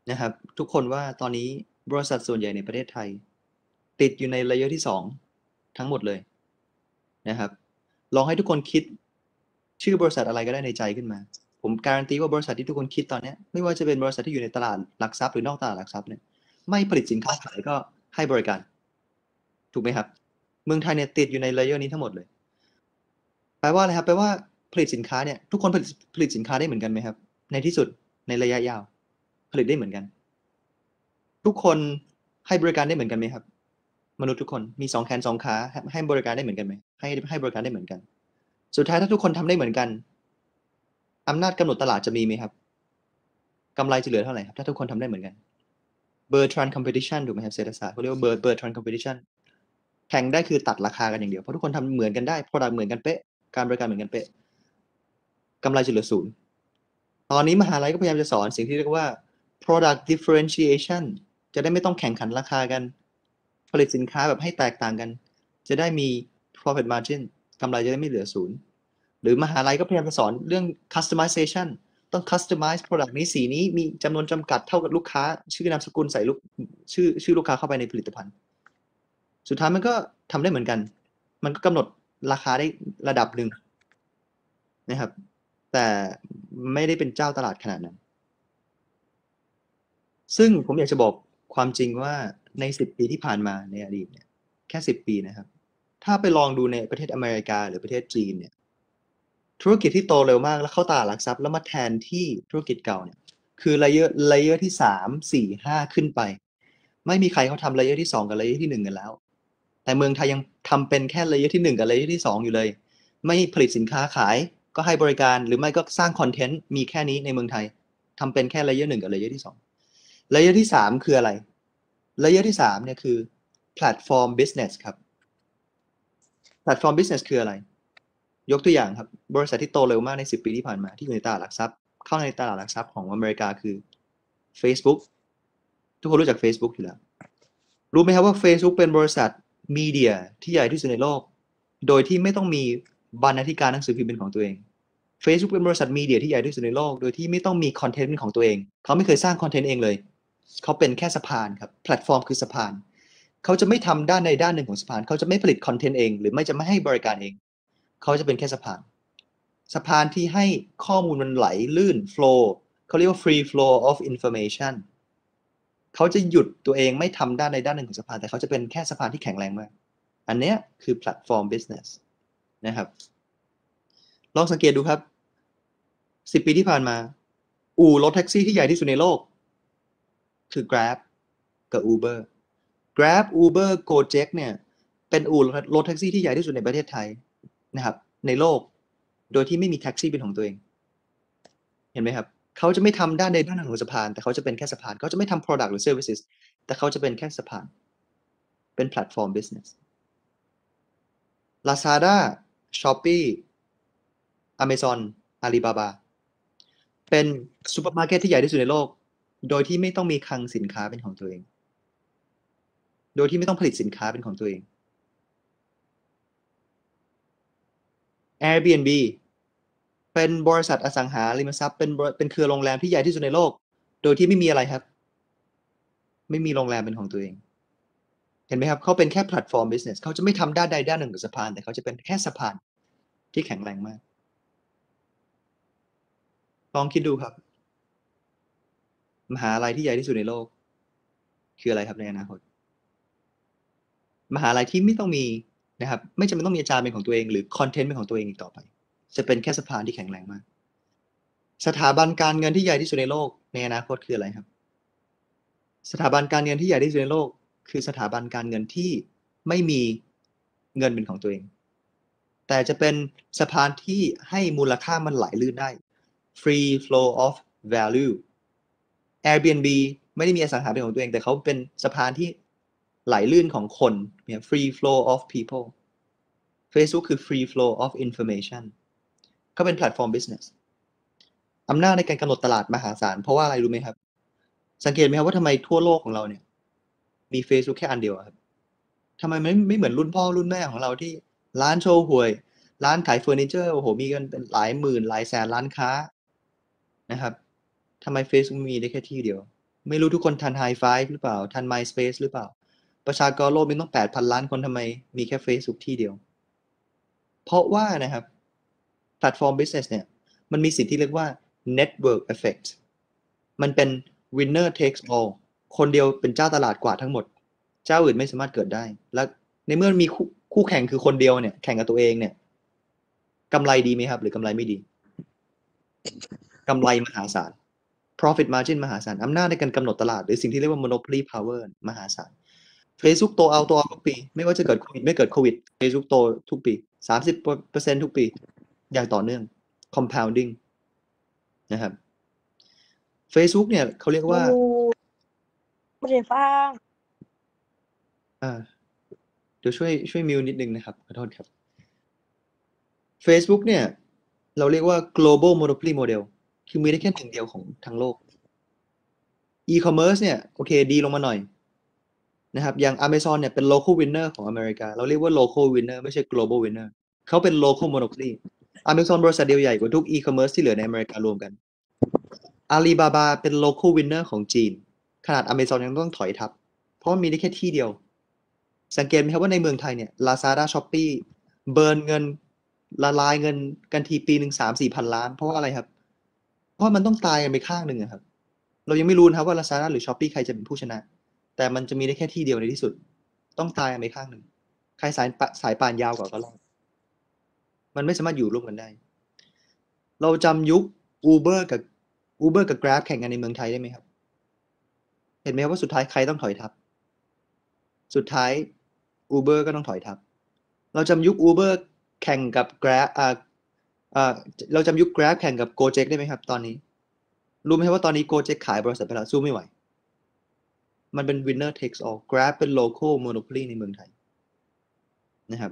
นะครับทุกคนว่าตอนนี้บริษัทส่วนใหญ่ในประเทศไทย ติดอยู่ในเลเยอร์ที่สองทั้งหมดเลยนะครับลองให้ทุกคนคิดชื่อบริษัทอะไรก็ได้ในใจขึ้นมาผมการันตีว่าบริษัทที่ทุกคนคิดตอนนี้ไม่ว่าจะเป็นบริษัทที่อยู่ในตลาดหลักทรัพย์หรือนอกตลาดหลักทรัพย์เนี่ยไม่ผลิตสินค้าขายก็ให้บริการถูกไหมครับเมืองไทยเนี่ยติดอยู่ในเลเยอร์นี้ทั้งหมดเลยแปลว่าอะไรครับแปลว่าผลิตสินค้าเนี่ยทุกคนผลิตผลิตสินค้าได้เหมือนกันไหมครับในที่สุดในระยะยาวผลิตได้เหมือนกันทุกคนให้บริการได้เหมือนกันไหมครับมนุษย์ทุกคนมีสองแขนสองขาให้บริการได้เหมือนกันไหมให้ให้บริการได้เหมือนกันสุดท้ายถ้าทุกคนทำได้เหมือนกันอำนาจกำหนดตลาดจะมีไหมครับกำไรจะเหลือเท่าไหร่ครับถ้าทุกคนทำได้เหมือนกัน Bertrand competition ถูกไหมครับเศรษฐศาสตร์เขาเรียกว่า Bertrand competition แข่งได้คือตัดราคากันอย่างเดียวเพราะทุกคนทำเหมือนกันได้ product เหมือนกันเป๊ะการบริการเหมือนกันเป๊ะกำไรจะเหลือศูนย์ตอนนี้มหาลัยก็พยายามจะสอนสิ่งที่เรียกว่า product differentiation จะได้ไม่ต้องแข่งขันราคากันผลิตสินค้าแบบให้แตกต่างกันจะได้มี profit margin กำไรจะได้ไม่เหลือศูนย์หรือมหาลัยก็พยายามจะสอนเรื่อง customization ต้อง customize product นี้สีนี้มีจำนวนจำกัดเท่ากับลูกค้าชื่อนามสกุลใส่ลูกชื่อชื่อลูกค้าเข้าไปในผลิตภัณฑ์สุดท้ายมันก็ทำได้เหมือนกันมันก็กำหนดราคาได้ระดับหนึ่งนะครับแต่ไม่ได้เป็นเจ้าตลาดขนาดนั้นซึ่งผมอยากจะบอกความจริงว่าในสิบปีที่ผ่านมาในอดีตเนี่ยแค่สิบปีนะครับถ้าไปลองดูในประเทศอเมริกาหรือประเทศจีนเนี่ยธุรกิจที่โตเร็วมากแล้วเข้าตลาดหลักทรัพย์แล้วมาแทนที่ธุรกิจเก่าเนี่ยคือเลเยอร์เลเยอร์ที่สามสี่ห้าขึ้นไปไม่มีใครเขาทำเลเยอร์ที่สองกับเลเยอร์ที่หนึ่งกันแล้วแต่เมืองไทยยังทำเป็นแค่เลเยอร์ที่หนึ่งกับเลเยอร์ที่สองอยู่เลยไม่ผลิตสินค้าขายก็ให้บริการหรือไม่ก็สร้างคอนเทนต์มีแค่นี้ในเมืองไทยทำเป็นแค่เลเยอร์หนึ่งกับเลเยอร์ที่สองเลเยอร์ที่สามคืออะไรเลเยอร์ที่สามเนี่ยคือแพลตฟอร์มบิสเนสครับแพลตฟอร์มบิสเนสคืออะไรยกตัวอย่างครับบริษัทที่โตเร็วมากในสิบปีที่ผ่านมาที่อยู่ในตลาดหลักทรัพย์เข้าในตลาดหลักทรัพย์ของอเมริกาคือ Facebook ทุกคนรู้จัก Facebook อยู่แล้วรู้ไหมครับว่า Facebook เป็นบริษัทมีเดียที่ใหญ่ที่สุดในโลกโดยที่ไม่ต้องมีบรรณาธิการหนังสือพิมพ์เป็นของตัวเอง Facebook เป็นบริษัทมีเดียที่ใหญ่ที่สุดในโลกโดยที่ไม่ต้องมีคอนเทนต์เป็นของตัวเองเขาไม่เคยสร้างคอนเทนต์เองเลยเขาเป็นแค่สะพานครับแพลตฟอร์มคือสะพานเขาจะไม่ทำด้านใดด้านหนึ่งของสะพานเขาจะไม่ผลิตคอนเทนต์เองหรือไม่จะไม่ให้บริการเองเขาจะเป็นแค่สะพานสะพานที่ให้ข้อมูลมันไหลลื่น flow เขาเรียกว่า free flow of information เขาจะหยุดตัวเองไม่ทำด้านใดด้านหนึ่งของสะพานแต่เขาจะเป็นแค่สะพานที่แข็งแรงมากอันเนี้ยคือแพลตฟอร์ม business นะครับลองสังเกตดูครับสิบปีที่ผ่านมาอู่รถแท็กซี่ที่ใหญ่ที่สุดในโลกคือ Grab กับ Uber Grab Uber Gojek เนี่ยเป็นอู่รถแท็กซี่ที่ใหญ่ที่สุดในประเทศไทยนะครับในโลกโดยที่ไม่มีแท็กซี่เป็นของตัวเองเห็นไหมครับเขาจะไม่ทำด้านใดด้านหนึ่งของสะพานแต่เขาจะเป็นแค่สะพานเขาจะไม่ทำ product หรือ services แต่เขาจะเป็นแค่สะพานเป็นแพลตฟอร์ม business Lazada Shopee Amazon Alibaba เป็นซูเปอร์มาร์เก็ตที่ใหญ่ที่สุดในโลกโดยที่ไม่ต้องมีคลังสินค้าเป็นของตัวเองโดยที่ไม่ต้องผลิตสินค้าเป็นของตัวเอง Airbnb เป็นบริษัทอสังหาริมทรัพย์เป็นเป็นเครือโรงแรมที่ใหญ่ที่สุดในโลกโดยที่ไม่มีอะไรครับไม่มีโรงแรมเป็นของตัวเองเห็นไหมครับเขาเป็นแค่แพลตฟอร์ม business เขาจะไม่ทำด้านใดด้านหนึ่งกับสะพานแต่เขาจะเป็นแค่สะพานที่แข็งแรงมากลองคิดดูครับมหาลัยที่ใหญ่ที่สุดในโลกคืออะไรครับในอนาคตมหาลัยที่ไม่ต้องมีนะครับไม่จำเป็นต้องมีอาจารย์เป็นของตัวเองหรือคอนเทนต์เป็นของตัวเองอีกต่อไปจะเป็นแค่สะพานที่แข็งแรงมากสถาบันการเงินที่ใหญ่ที่สุดในโลกในอนาคตคืออะไรครับสถาบันการเงินที่ใหญ่ที่สุดในโลกคือสถาบันการเงินที่ไม่มีเงินเป็นของตัวเองแต่จะเป็นสะพานที่ให้มูลค่ามันไหลลื่นได้ free flow of value Airbnb ไม่ได้มีอสังหาเป็นของตัวเองแต่เขาเป็นสะพานที่ไหลลื่นของคนเนี่ย free flow of people Facebook คือ free flow of information ก็เป็นแพลตฟอร์ม business อำนาจในการกำหนดตลาดมหาศาลเพราะว่าอะไรรู้ไหมครับสังเกตไหมครับว่าทำไมทั่วโลกของเราเนี่ยมี Facebook แค่อันเดียวครับทำไมไม่ไม่เหมือนรุ่นพ่อรุ่นแม่ของเราที่ร้านโชว์หวยร้านขายเฟอร์นิเจอร์โอ้โหมีกันเป็นหลายหมื่นหลายแสนร้านค้านะครับทำไม Facebook มีได้แค่ที่เดียวไม่รู้ทุกคนทัน High Five หรือเปล่าทัน MySpace หรือเปล่าประชากรโลกมีต้อง แปดพัน ล้านคนทำไมมีแค่ Facebook ที่เดียวเพราะว่านะครับแพลตฟอร์ม business เนี่ยมันมีสิ่งที่เรียกว่า network effect มันเป็น winner takes all คนเดียวเป็นเจ้าตลาดกว่าทั้งหมดเจ้าอื่นไม่สามารถเกิดได้และในเมื่อมีคู่คู่แข่งคือคนเดียวเนี่ยแข่งกับตัวเองเนี่ยกำไรดีไหมครับหรือกำไรไม่ดีกำไรมหาศาล profit margin มหาศาลอำนาจในการกำหนดตลาดหรือสิ่งที่เรียกว่า monopoly power มหาศาล Facebook โตเอาโตเอาทุกปีไม่ว่าจะเกิดโควิดไม่เกิดโควิด Facebook โตทุกปี สามสิบเปอร์เซ็นต์ ทุกปีอย่างต่อเนื่อง compounding นะครับ Facebook เนี่ยเขาเรียกว่าไม่ได้ฟังอ่าเดี๋ยวช่วยช่วยมิวนิดนึงนะครับขอโทษครับ Facebook เนี่ยเราเรียกว่า global monopoly model คือมีได้แค่หนึ่งเดียวของทั้งโลก e-commerce เนี่ยโอเคดีลงมาหน่อยนะครับอย่าง Amazon เนี่ยเป็น local winner ของอเมริกาเราเรียกว่า local winner ไม่ใช่ global winner เขาเป็น local monopoly Amazon บริษัทเดียวใหญ่กว่าทุก e-commerce ที่เหลือในอเมริการวมกัน Alibaba เป็น local winner ของจีนขนาด Amazon ยังต้องถอยทับเพราะมันมีได้แค่ที่เดียวสังเกตไหมครับว่าในเมืองไทยเนี่ย Lazada Shopee เบิร์นเงินละลายเงินกันทีปีหนึ่งสามสี่พันล้านเพราะว่าอะไรครับเพราะมันต้องตายกันไปข้างหนึ่งครับเรายังไม่รู้นะครับว่า Lazada หรือ Shopee ใครจะเป็นผู้ชนะแต่มันจะมีได้แค่ที่เดียวในที่สุดต้องตายกันไปข้างหนึ่งใครสายสายป่านยาวกว่าก็รอดมันไม่สามารถอยู่ร่วมกันได้เราจำยุค Uber กับ Uber กับ Grab แข่งกันในเมืองไทยได้ไหมครับเห็นไหมครับว่าสุดท้ายใครต้องถอยทับสุดท้าย Uber ก็ต้องถอยทับเราจำยุค Uber แข่งกับ Grab อ่าอ่าเราจำยุค Grab แข่งกับ Gojek ได้ไหมครับตอนนี้รู้ไหมครับว่าตอนนี้ Gojek ขายบริษัทไปแล้วสู้ไม่ไหวมันเป็น winner takes all Grab เป็น local monopoly ในเมืองไทยนะครับ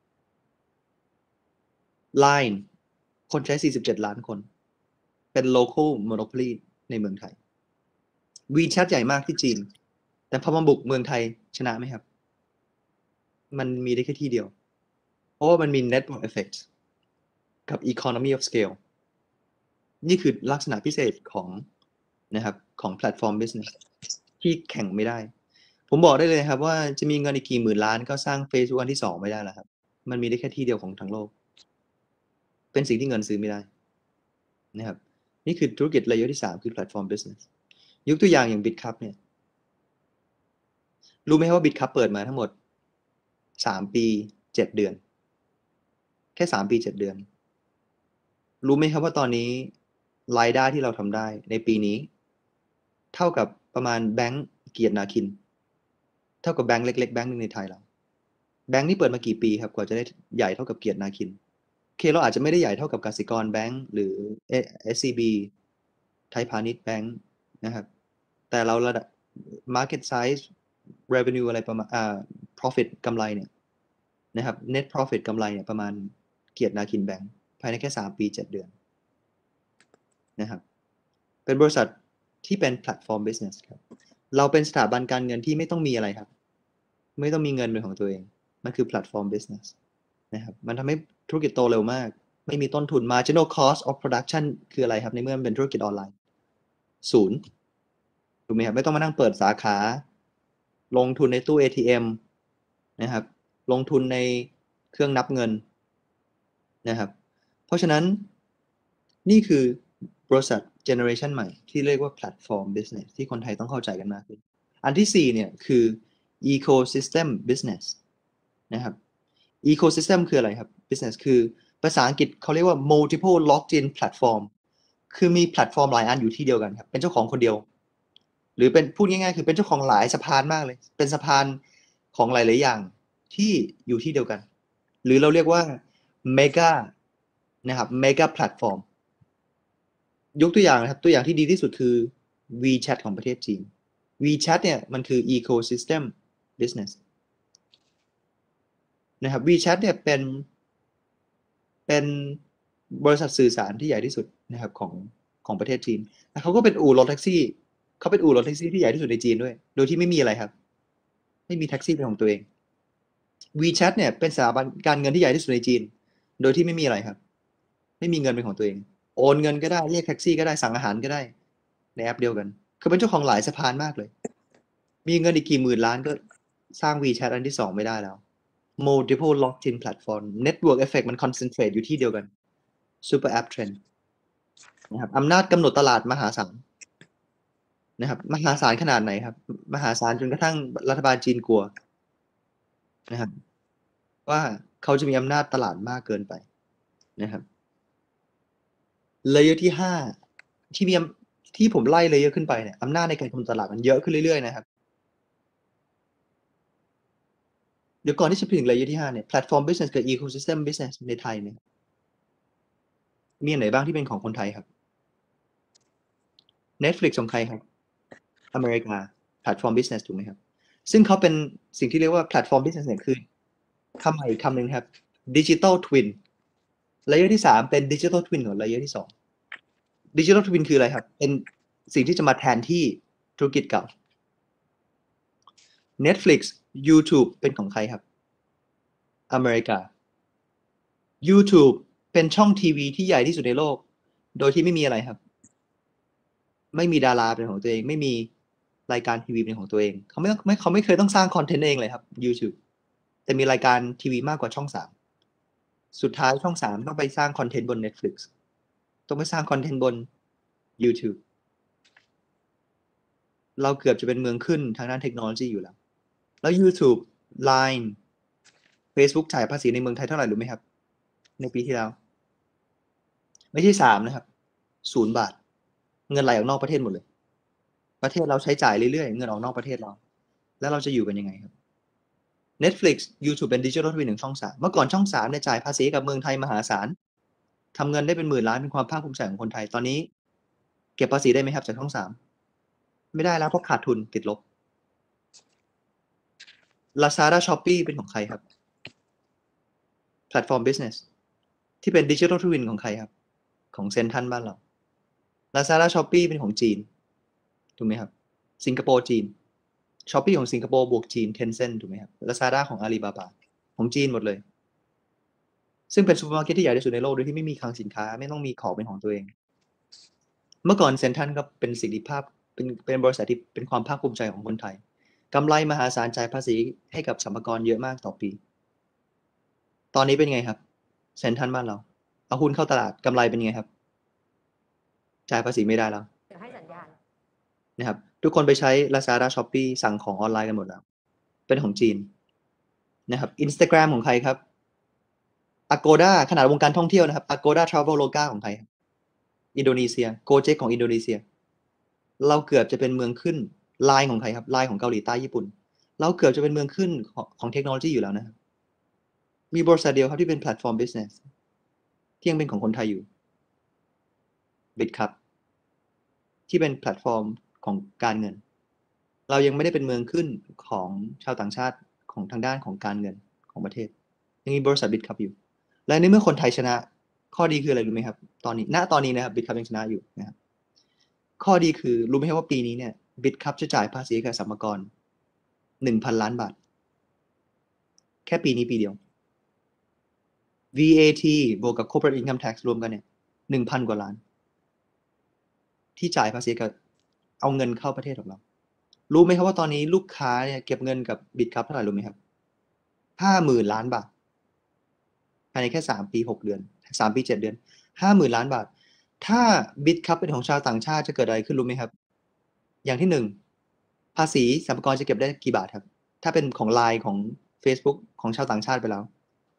Line คนใช้สี่สิบเจ็ดล้านคนเป็น local monopoly ในเมืองไทย WeChat ใหญ่มากที่จีนแต่พอมาบุกเมืองไทยชนะไหมครับมันมีได้แค่ที่เดียวเพราะว่ามันมี network effect กับ economy of scale นี่คือลักษณะพิเศษของนะครับของ platform business ที่แข่งไม่ได้ผมบอกได้เลยครับว่าจะมีเงินอีกกี่หมื่นล้านก็สร้าง Facebook อันที่สองไม่ได้แล้วครับมันมีได้แค่ที่เดียวของทั้งโลกเป็นสิ่งที่เงินซื้อไม่ได้นะครับนี่คือธุรกิจระยะที่สามคือ platform business ยกตัวอย่างอย่าง Bitcup เนี่ยรู้ไหมว่า Bitcup เปิดมาทั้งหมดสามปีเจ็ดเดือนแค่สามปีเจ็ดเดือนรู้ไหมครับว่าตอนนี้รายได้ที่เราทำได้ในปีนี้เท่ากับประมาณแบงก์เกียรตินาคินเท่ากับแบงก์เล็กๆแบงก์นึงในไทยเราแบงก์นี่เปิดมากี่ปีครับกว่าจะได้ใหญ่เท่ากับเกียรตินาคินโอเคเราอาจจะไม่ได้ใหญ่เท่ากับกสิกรแบงก์หรือ เอส ซี บี ไทยพาณิชย์แบงก์นะครับแต่เราระดับ market size revenue อะไรประมาณอ่า profit กำไรเนี่ยนะครับ net profit กำไรเนี่ยประมาณเกียรตินาคินแบงก์ภายในแค่สามปีเจ็ดเดือนนะครับเป็นบริษัทที่เป็น platform business ครับเราเป็นสถาบันการเงินที่ไม่ต้องมีอะไรครับไม่ต้องมีเงินเป็นของตัวเองมันคือ platform business นะครับมันทำให้ธุรกิจโตเร็วมากไม่มีต้นทุน marginal cost of production คืออะไรครับในเมื่อมันเป็นธุรกิจออนไลน์ศูนย์ถูกไหมครับไม่ต้องมานั่งเปิดสาขาลงทุนในตู้ เอ ที เอ็ม นะครับลงทุนในเครื่องนับเงินนะครับเพราะฉะนั้นนี่คือบริษัท generation ใหม่ที่เรียกว่า platform business ที่คนไทยต้องเข้าใจกันมากขึ้นอันที่สี่เนี่ยคือ ecosystem business นะครับ ecosystem คืออะไรครับ business คือภาษาอังกฤษเขาเรียกว่า multiple locked-in platform คือมีแพลตฟอร์มหลายอันอยู่ที่เดียวกันครับเป็นเจ้าของคนเดียวหรือเป็นพูดง่ายๆคือเป็นเจ้าของหลายสะพานมากเลยเป็นสะพานของหลายๆอย่างที่อยู่ที่เดียวกันหรือเราเรียกว่า mega นะครับ mega platform ยกตัวอย่างนะครับตัวอย่างที่ดีที่สุดคือ WeChat ของประเทศจีน WeChat เนี่ยมันคือ ecosystem business นะครับ WeChat เนี่ยเป็นเป็นบริษัทสื่อสารที่ใหญ่ที่สุดนะครับของของประเทศจีนแล้วเขาก็เป็นอู่รถแท็กซี่เขาเป็นอู่รถแท็กซี่ที่ใหญ่ที่สุดในจีนด้วยโดยที่ไม่มีอะไรครับไม่มีแท็กซี่เป็นของตัวเอง WeChat เนี่ยเป็นสถาบันการเงินที่ใหญ่ที่สุดในจีนโดยที่ไม่มีอะไรครับไม่มีเงินเป็นของตัวเองโอนเงินก็ได้เรียกแท็กซี่ก็ได้สั่งอาหารก็ได้ในแอปเดียวกันคือเป็นเจ้าของหลายสะพานมากเลย มีเงินอีกกี่หมื่นล้านก็สร้าง WeChat อันที่สองไม่ได้แล้ว multiple locked-in platform network effect มัน concentrate อยู่ที่เดียวกัน super app trend นะครับอำนาจกำหนดตลาดมหาศาลนะครับมหาศาลขนาดไหนครับ มหาศาลจนกระทั่งรัฐบาลจีนกลัวนะครับว่าเขาจะมีอำนาจตลาดมากเกินไปนะครับเลเยอร์ที่ห้าที่มีที่ผมไล่เลเยอร์ขึ้นไปเนี่ยอำนาจในการกำหนดตลาดมันเยอะขึ้นเรื่อยๆนะครับเดี๋ยวก่อนที่จะไปถึงเลเยอร์ที่ห้าเนี่ย platform business กับ ecosystem business ในไทยเนี่ยมีอันไหนบ้างที่เป็นของคนไทยครับ Netflix ของใครครับอเมริกา platform business ถูกไหมครับซึ่งเขาเป็นสิ่งที่เรียกว่า platform business เนี่ยคือคำใหม่อีกคำหนึ่งครับ digital twin เลเยอร์ที่สามเป็น digital twin ของเลเยอร์ที่สอง digital twin คืออะไรครับเป็นสิ่งที่จะมาแทนที่ธุรกิจเก่า Netflix YouTube เป็นของใครครับอเมริกา YouTube เป็นช่องทีวีที่ใหญ่ที่สุดในโลกโดยที่ไม่มีอะไรครับไม่มีดาราเป็นของตัวเองไม่มีรายการทีวีเป็นของตัวเองเขาไม่ต้องไม่เขาไม่เคยต้องสร้างคอนเทนต์เองเลยครับ YouTube แต่มีรายการทีวีมากกว่าช่องสามสุดท้ายช่องสามต้องไปสร้างคอนเทนต์บน Netflix ต้องไปสร้างคอนเทนต์บน YouTube เราเกือบจะเป็นเมืองขึ้นทางด้านเทคโนโลยีอยู่แล้วแล้ว YouTube Line Facebook จ่ายภาษีในเมืองไทยเท่าไหร่รู้ไหมครับในปีที่แล้วไม่ใช่สามนะครับศูนย์บาทเงินไหลออกนอกประเทศหมดเลยประเทศเราใช้จ่ายเรื่อยๆเงินออกนอกประเทศเราแล้วเราจะอยู่กันยังไงครับ Netflix YouTube เป็นดิจิทัลทวีหนึ่งช่องสามเมื่อก่อนช่องสามเนี่ยจ่ายภาษีกับเมืองไทยมหาศาลทำเงินได้เป็นหมื่นล้านเป็นความภาคภูมิใจของคนไทยตอนนี้เก็บภาษีได้ไหมครับจากช่องสามไม่ได้แล้วเพราะขาดทุนติดลบ Lazada Shopee เป็นของใครครับ Platform Business ที่เป็น Digital Twin ของใครครับของเซ็นทรัลบ้านเรา Lazada Shopee เป็นของจีนถูกไหมครับสิงคโปร์จีน Shopee ของสิงคโปร์บวกจีน Tencent ถูกไหมครับ Lazada ของ Alibaba ของจีนหมดเลยซึ่งเป็นซูเปอร์มาร์เก็ตที่ใหญ่ที่สุดในโลกโดยที่ไม่มีคลังสินค้าไม่ต้องมีของเป็นของตัวเองเมื่อก่อนเซ็นทรัลก็เป็นสิทธิภาพเป็นเป็นบริษัทที่เป็นความภาคภูมิใจของคนไทยกำไรมหาศาลจ่ายภาษีให้กับสรรพากรเยอะมากต่อปีตอนนี้เป็นไงครับเซ็นทรัลบ้านเราเอาหุ้นเข้าตลาดกำไรเป็นไงครับจ่ายภาษีไม่ได้แล้วเดี๋ยวให้สัญญาณนะครับทุกคนไปใช้ Lazada Shopee สั่งของออนไลน์กันหมดแล้วเป็นของจีนนะครับ Instagram ของใครครับ Agoda ขนาดวงการท่องเที่ยวนะครับ Agoda Traveloka ของใครครับอินโดนีเซีย Gojek ของอินโดนีเซียเราเกือบจะเป็นเมืองขึ้น Line ของใครครับ Line ของเกาหลีใต้ญี่ปุ่นเราเกือบจะเป็นเมืองขึ้นของของเทคโนโลยีอยู่แล้วนะครับมีบริษัทเดียวครับที่เป็น platform business ที่ยังเป็นของคนไทยอยู่ Bitcup ที่เป็นแพลตฟอร์มของการเงินเรายังไม่ได้เป็นเมืองขึ้นของชาวต่างชาติของทางด้านของการเงินของประเทศยังมีบริษัท Bitcup อยู่และในเมื่อคนไทยชนะข้อดีคืออะไรรู้ไหมครับตอนนี้ณตอนนี้นะครับ Bitcup ยังชนะอยู่นะครับข้อดีคือรู้ไหมครับว่าปีนี้เนี่ย Bitcup จะจ่ายภาษีกับสรรพากร หนึ่งพัน ล้านบาทแค่ปีนี้ปีเดียว วี เอ ที บวกกับ Corporate Income Tax รวมกันเนี่ย หนึ่งพัน กว่าล้านที่จ่ายภาษีกับเอาเงินเข้าประเทศของเรารู้ไหมครับว่าตอนนี้ลูกค้าเนี่ยเก็บเงินกับ Bitcup เท่าไหร่รู้ไหมครับ ห้าหมื่น ล้านบาทภายในแค่สามปีหกเดือนสามปีเจ็ดเดือน ห้าหมื่น ล้านบาทถ้า Bitcup เป็นของชาวต่างชาติจะเกิดอะไรขึ้นรู้ไหมครับอย่างที่หนึ่งภาษีสรรพากรจะเก็บได้กี่บาทครับถ้าเป็นของ ไลน์ ของ Facebook ของชาวต่างชาติไปแล้ว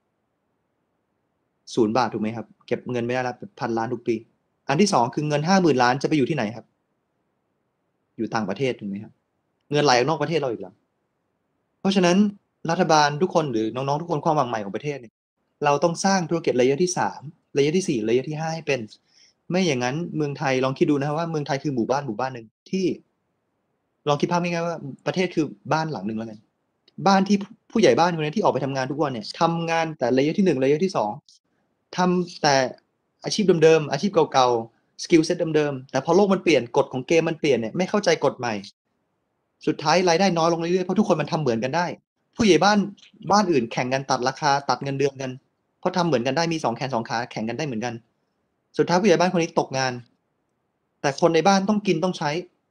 ศูนย์บาทถูกไหมครับเก็บเงินไม่ได้ละพันล้านทุกปีอันที่สองคือเงิน ห้าหมื่น ล้านจะไปอยู่ที่ไหนครับอยู่ต่างประเทศถูกไหมครับเงินไหลออกนอกประเทศเราอีกแล้วเพราะฉะนั้นรัฐบาลทุกคนหรือน้องๆทุกคนความหวังใหม่ของประเทศเนี่ยเราต้องสร้างธุรกิจระยะที่สามระยะที่สี่ระยะที่ห้าให้เป็นไม่อย่างนั้นเมืองไทยลองคิดดูนะครับว่าเมืองไทยคือหมู่บ้านหมู่บ้านหนึ่งที่ลองคิดภาพง่ายๆว่าประเทศคือบ้านหลังหนึ่งแล้วกันบ้านที่ผู้ใหญ่บ้านคนนี้ที่ออกไปทำงานทุกวันเนี่ยทำงานแต่ระยะที่หนึ่งระยะที่สองทำแต่อาชีพเดิมๆอาชีพเก่าๆสกิลเซ็ตเดิมๆแต่พอโลกมันเปลี่ยนกฎของเกมมันเปลี่ยนเนี่ยไม่เข้าใจกฎใหม่สุดท้ายรายได้น้อยลงเรื่อยๆเพราะทุกคนมันทำเหมือนกันได้ผู้ใหญ่บ้านบ้านอื่นแข่งกันตัดราคาตัดเงินเดือนกันเพราะทำเหมือนกันได้มีสองแขนสองขาแข่งกันได้เหมือนกันสุดท้ายผู้ใหญ่บ้านคนนี้ตกงานแต่คนในบ้านต้องกินต้องใช้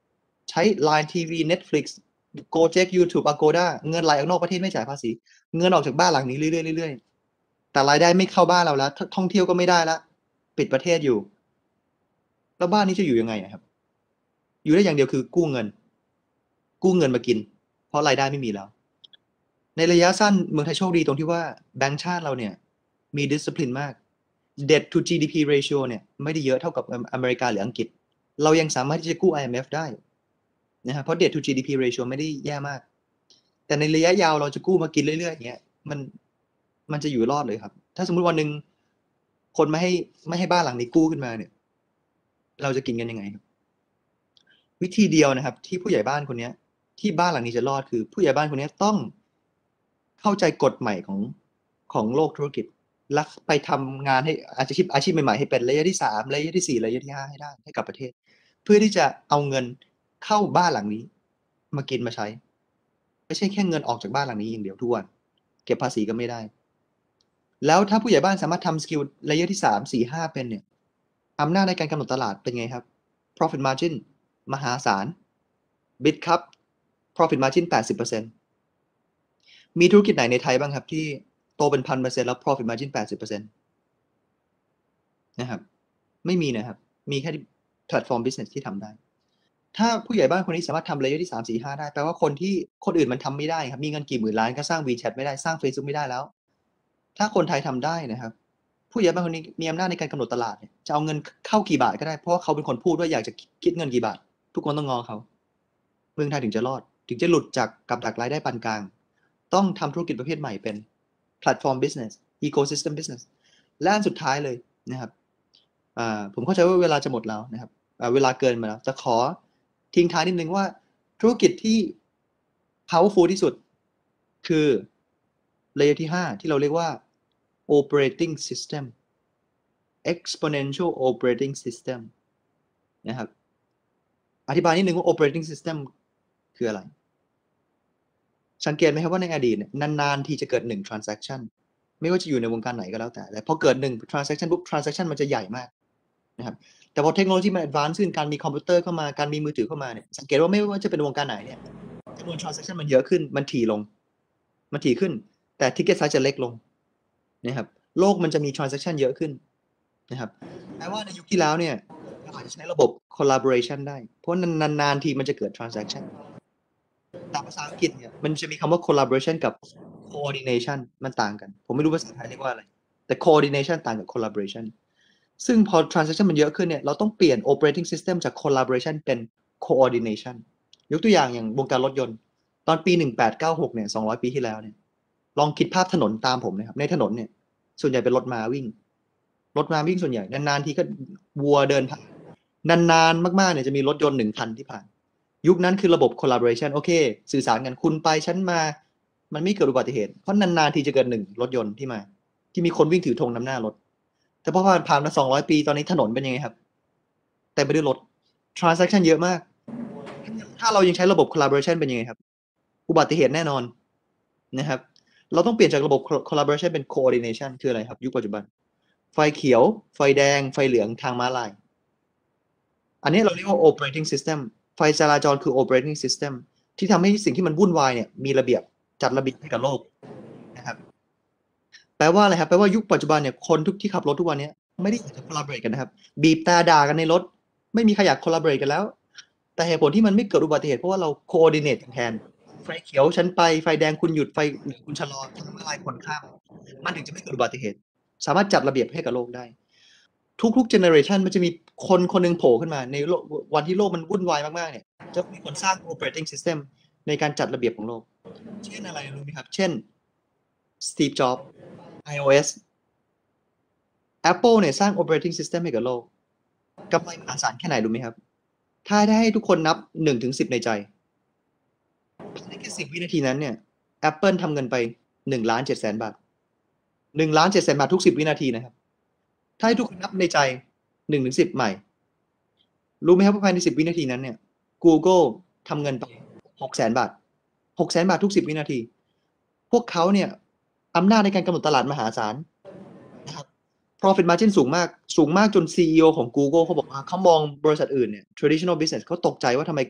ใช้ ไลน์ ที วี Netflix Gojek YouTube Agoda เงินไหลออกนอกประเทศไม่จ่ายภาษีเงินออกจากบ้านหลังนี้เรื่อยๆเรื่อยๆแต่รายได้ไม่เข้าบ้านเราแล้วท่องเที่ยวก็ไม่ได้แล้วปิดประเทศอยู่แล้วบ้านนี้จะอยู่ยังไงครับอยู่ได้อย่างเดียวคือกู้เงินกู้เงินมากินเพราะรายได้ไม่มีแล้วในระยะสั้นเมืองไทยโชคดีตรงที่ว่าแบงก์ชาติเราเนี่ยมี discipline มาก debt to จี ดี พี ratio เนี่ยไม่ได้เยอะเท่ากับอเมริกาหรืออังกฤษเรายังสามารถที่จะกู้ ไอ เอ็ม เอฟ ได้นะครับเพราะ debt to จี ดี พี ratio ไม่ได้แย่มากแต่ในระยะยาวเราจะกู้มากินเรื่อยๆอย่างเงี้ยมันมันจะอยู่รอดเลยครับถ้าสมมุติวันหนึ่งคนไม่ให้ไม่ให้บ้านหลังนี้กู้ขึ้นมาเนี่ยเราจะกินกันยังไงครับวิธีเดียวนะครับที่ผู้ใหญ่บ้านคนนี้ที่บ้านหลังนี้จะรอดคือผู้ใหญ่บ้านคนนี้ต้องเข้าใจกฎใหม่ของของโลกธุรกิจและไปทำงานให้อาชีพอาชีพใหม่ๆให้เป็นระยะที่สามระยะที่สี่ระยะที่ห้าให้ได้ให้กับประเทศเพื่อที่จะเอาเงินเข้าบ้านหลังนี้มากินมาใช้ไม่ใช่แค่เงินออกจากบ้านหลังนี้อย่างเดียวทุกวันเก็บภาษีก็ไม่ได้แล้วถ้าผู้ใหญ่บ้านสามารถทำสกิลระยะที่สาม สี่ ห้าเป็นเนี่ยอำนาจในการกำหนดตลาดเป็นไงครับ profit margin มหาศาล bid ครับ profit margin แปดสิบเปอร์เซ็นต์ มีธุรกิจไหนในไทยบ้างครับที่โตเป็น พันเปอร์เซ็นต์ แล้ว profit margin แปดสิบเปอร์เซ็นต์ นะครับไม่มีนะครับมีแค่ platform business ที่ทำได้ถ้าผู้ใหญ่บ้านคนนี้สามารถทำระยะที่สาม สี่ ห้าได้แปลว่าคนที่คนอื่นมันทำไม่ได้ครับมีเงินกี่หมื่นล้านก็สร้าง WeChat ไม่ได้สร้าง Facebook ไม่ได้แล้วถ้าคนไทยทำได้นะครับผู้ใหญ่บ้านคนนี้มีอำนาจในการกำหนดตลาดเนี่ยจะเอาเงินเข้ากี่บาทก็ได้เพราะว่าเขาเป็นคนพูดว่าอยากจะคิดเงินกี่บาททุกคนต้องงอเขาเมืองไทยถึงจะรอดถึงจะหลุดจากกับดักรายได้ปานกลางต้องทำธุรกิจประเภทใหม่เป็น platform business ecosystem business และอันสุดท้ายเลยนะครับผมเข้าใจว่าเวลาจะหมดแล้วนะครับเวลาเกินมาแล้วจะขอทิ้งท้ายนิดนึงว่าธุรกิจที่ powerful ที่สุดคือระยะที่ห้าที่เราเรียกว่า operating system exponential operating system นะครับอธิบายนิดนึงว่า operating system คืออะไรสังเกตไหมครับว่าในอดีตเนี่ยนานๆทีจะเกิดหนึ่ง transaction ไม่ว่าจะอยู่ในวงการไหนก็แล้วแต่แต่พอเกิดหนึ่ง transaction ปุ๊บ transaction มันจะใหญ่มากนะครับแต่พอเทคโนโลยีมัน advance ขึ้นการมีคอมพิวเตอร์เข้ามาการมีมือถือเข้ามาเนี่ยสังเกตว่าไม่ว่าจะเป็นวงการไหนเนี่ยจำนวน transaction มันเยอะขึ้นมันถี่ลงมันถี่ขึ้นแต่ ticket size จะเล็กลงนะครับโลกมันจะมี transaction เยอะขึ้นนะครับแปลว่าในยุคที่แล้วเนี่ยเราอาจจะใช้ระบบ collaboration ได้เพราะนานๆทีมันจะเกิด transaction แต่ภาษาอังกฤษเนี่ยมันจะมีคำว่า collaboration กับ coordination มันต่างกันผมไม่รู้ภาษาไทยเรียกว่าอะไรแต่ coordination ต่างกับ collaboration ซึ่งพอ transaction มันเยอะขึ้นเนี่ยเราต้องเปลี่ยน operating system จาก collaboration เป็น coordination ยกตัวอย่างอย่างวงการรถยนต์ตอนปีหนึ่งพันแปดร้อยเก้าสิบหกเนี่ยสองร้อยปีที่แล้วเนี่ยลองคิดภาพถนนตามผมนะครับในถนนเนี่ยส่วนใหญ่เป็นรถม้าวิ่งรถม้าวิ่งส่วนใหญ่นานๆทีก็วัวเดินผ่านนานๆมากๆเนี่ยจะมีรถยนต์หนึ่งคันที่ผ่านยุคนั้นคือระบบ collaboration โอเคสื่อสารกันคุณไปฉันมามันไม่เกิดอุบัติเหตุเพราะนานๆทีจะเกิดหนึ่งรถยนต์ที่มาที่มีคนวิ่งถือธงนำหน้ารถแต่พอผ่านผ่านมาสองร้อยปีตอนนี้ถนนเป็นยังไงครับแต่ไม่ได้รถ transaction เยอะมากถ้าเรายังใช้ระบบ collaboration เป็นยังไงครับอุบัติเหตุแน่นอนนะครับเราต้องเปลี่ยนจากระบบ collaboration เป็น coordination คืออะไรครับยุคปัจจุบันไฟเขียวไฟแดงไฟเหลืองทางม้าลายอันนี้เราเรียกว่า operating system ไฟจราจรคือ operating system ที่ทำให้สิ่งที่มันวุ่นวายเนี่ยมีระเบียบจัดระเบียบให้กับโลกนะครับแปลว่าอะไรครับแปลว่ายุคปัจจุบันเนี่ยคนทุกที่ขับรถทุกวันนี้ไม่ได้อยากจะ collaborate กันนะครับบีบแต่ด่ากันในรถไม่มีใครอยาก collaborate กันแล้วแต่เหตุผลที่มันไม่เกิดอุบัติเหตุเพราะว่าเรา coordinate กันแทนไฟเขียวฉันไปไฟแดงคุณหยุดไฟเหลืองคุณชะลอทางม้าลายคนข้ามมันถึงจะไม่เกิดอุบัติเหตุสามารถจัดระเบียบให้กับโลกได้ทุกๆ generation มันจะมีคนคนนึงโผล่ขึ้นมาในวันที่โลกมันวุ่นวายมากๆเนี่ยจะมีคนสร้าง operating system ในการจัดระเบียบของโลกเช่นอะไรรู้ไหมครับเช่น Steve Jobs iOS Apple เนี่ยสร้าง operating system ให้กับโลกกำไรมหาศาลแค่ไหนรู้ไหมครับถ้าได้ให้ทุกคนนับ หนึ่งถึงสิบ ในใจภายในแค่สิบวินาทีนั้นเนี่ย Apple ทำเงินไป หนึ่งล้านเจ็ดแสน บาท หนึ่งล้านเจ็ดแสน บาททุกสิบวินาทีนะครับถ้าให้ทุกคนนับในใจ หนึ่งถึงสิบ ใหม่รู้ไหมครับว่าภายในสิบวินาทีนั้นเนี่ย Google ทำเงินไป หกแสน บาท หกแสน บาททุกสิบวินาทีพวกเขาเนี่ยอำนาจในการกำหนดตลาดมหาศาลนะครับ profit margin สูงมากสูงมากจน ซี อี โอ ของ Google เขาบอกว่าเขามองบริษัทอื่นเนี่ย traditional business เขาตกใจว่าทำไม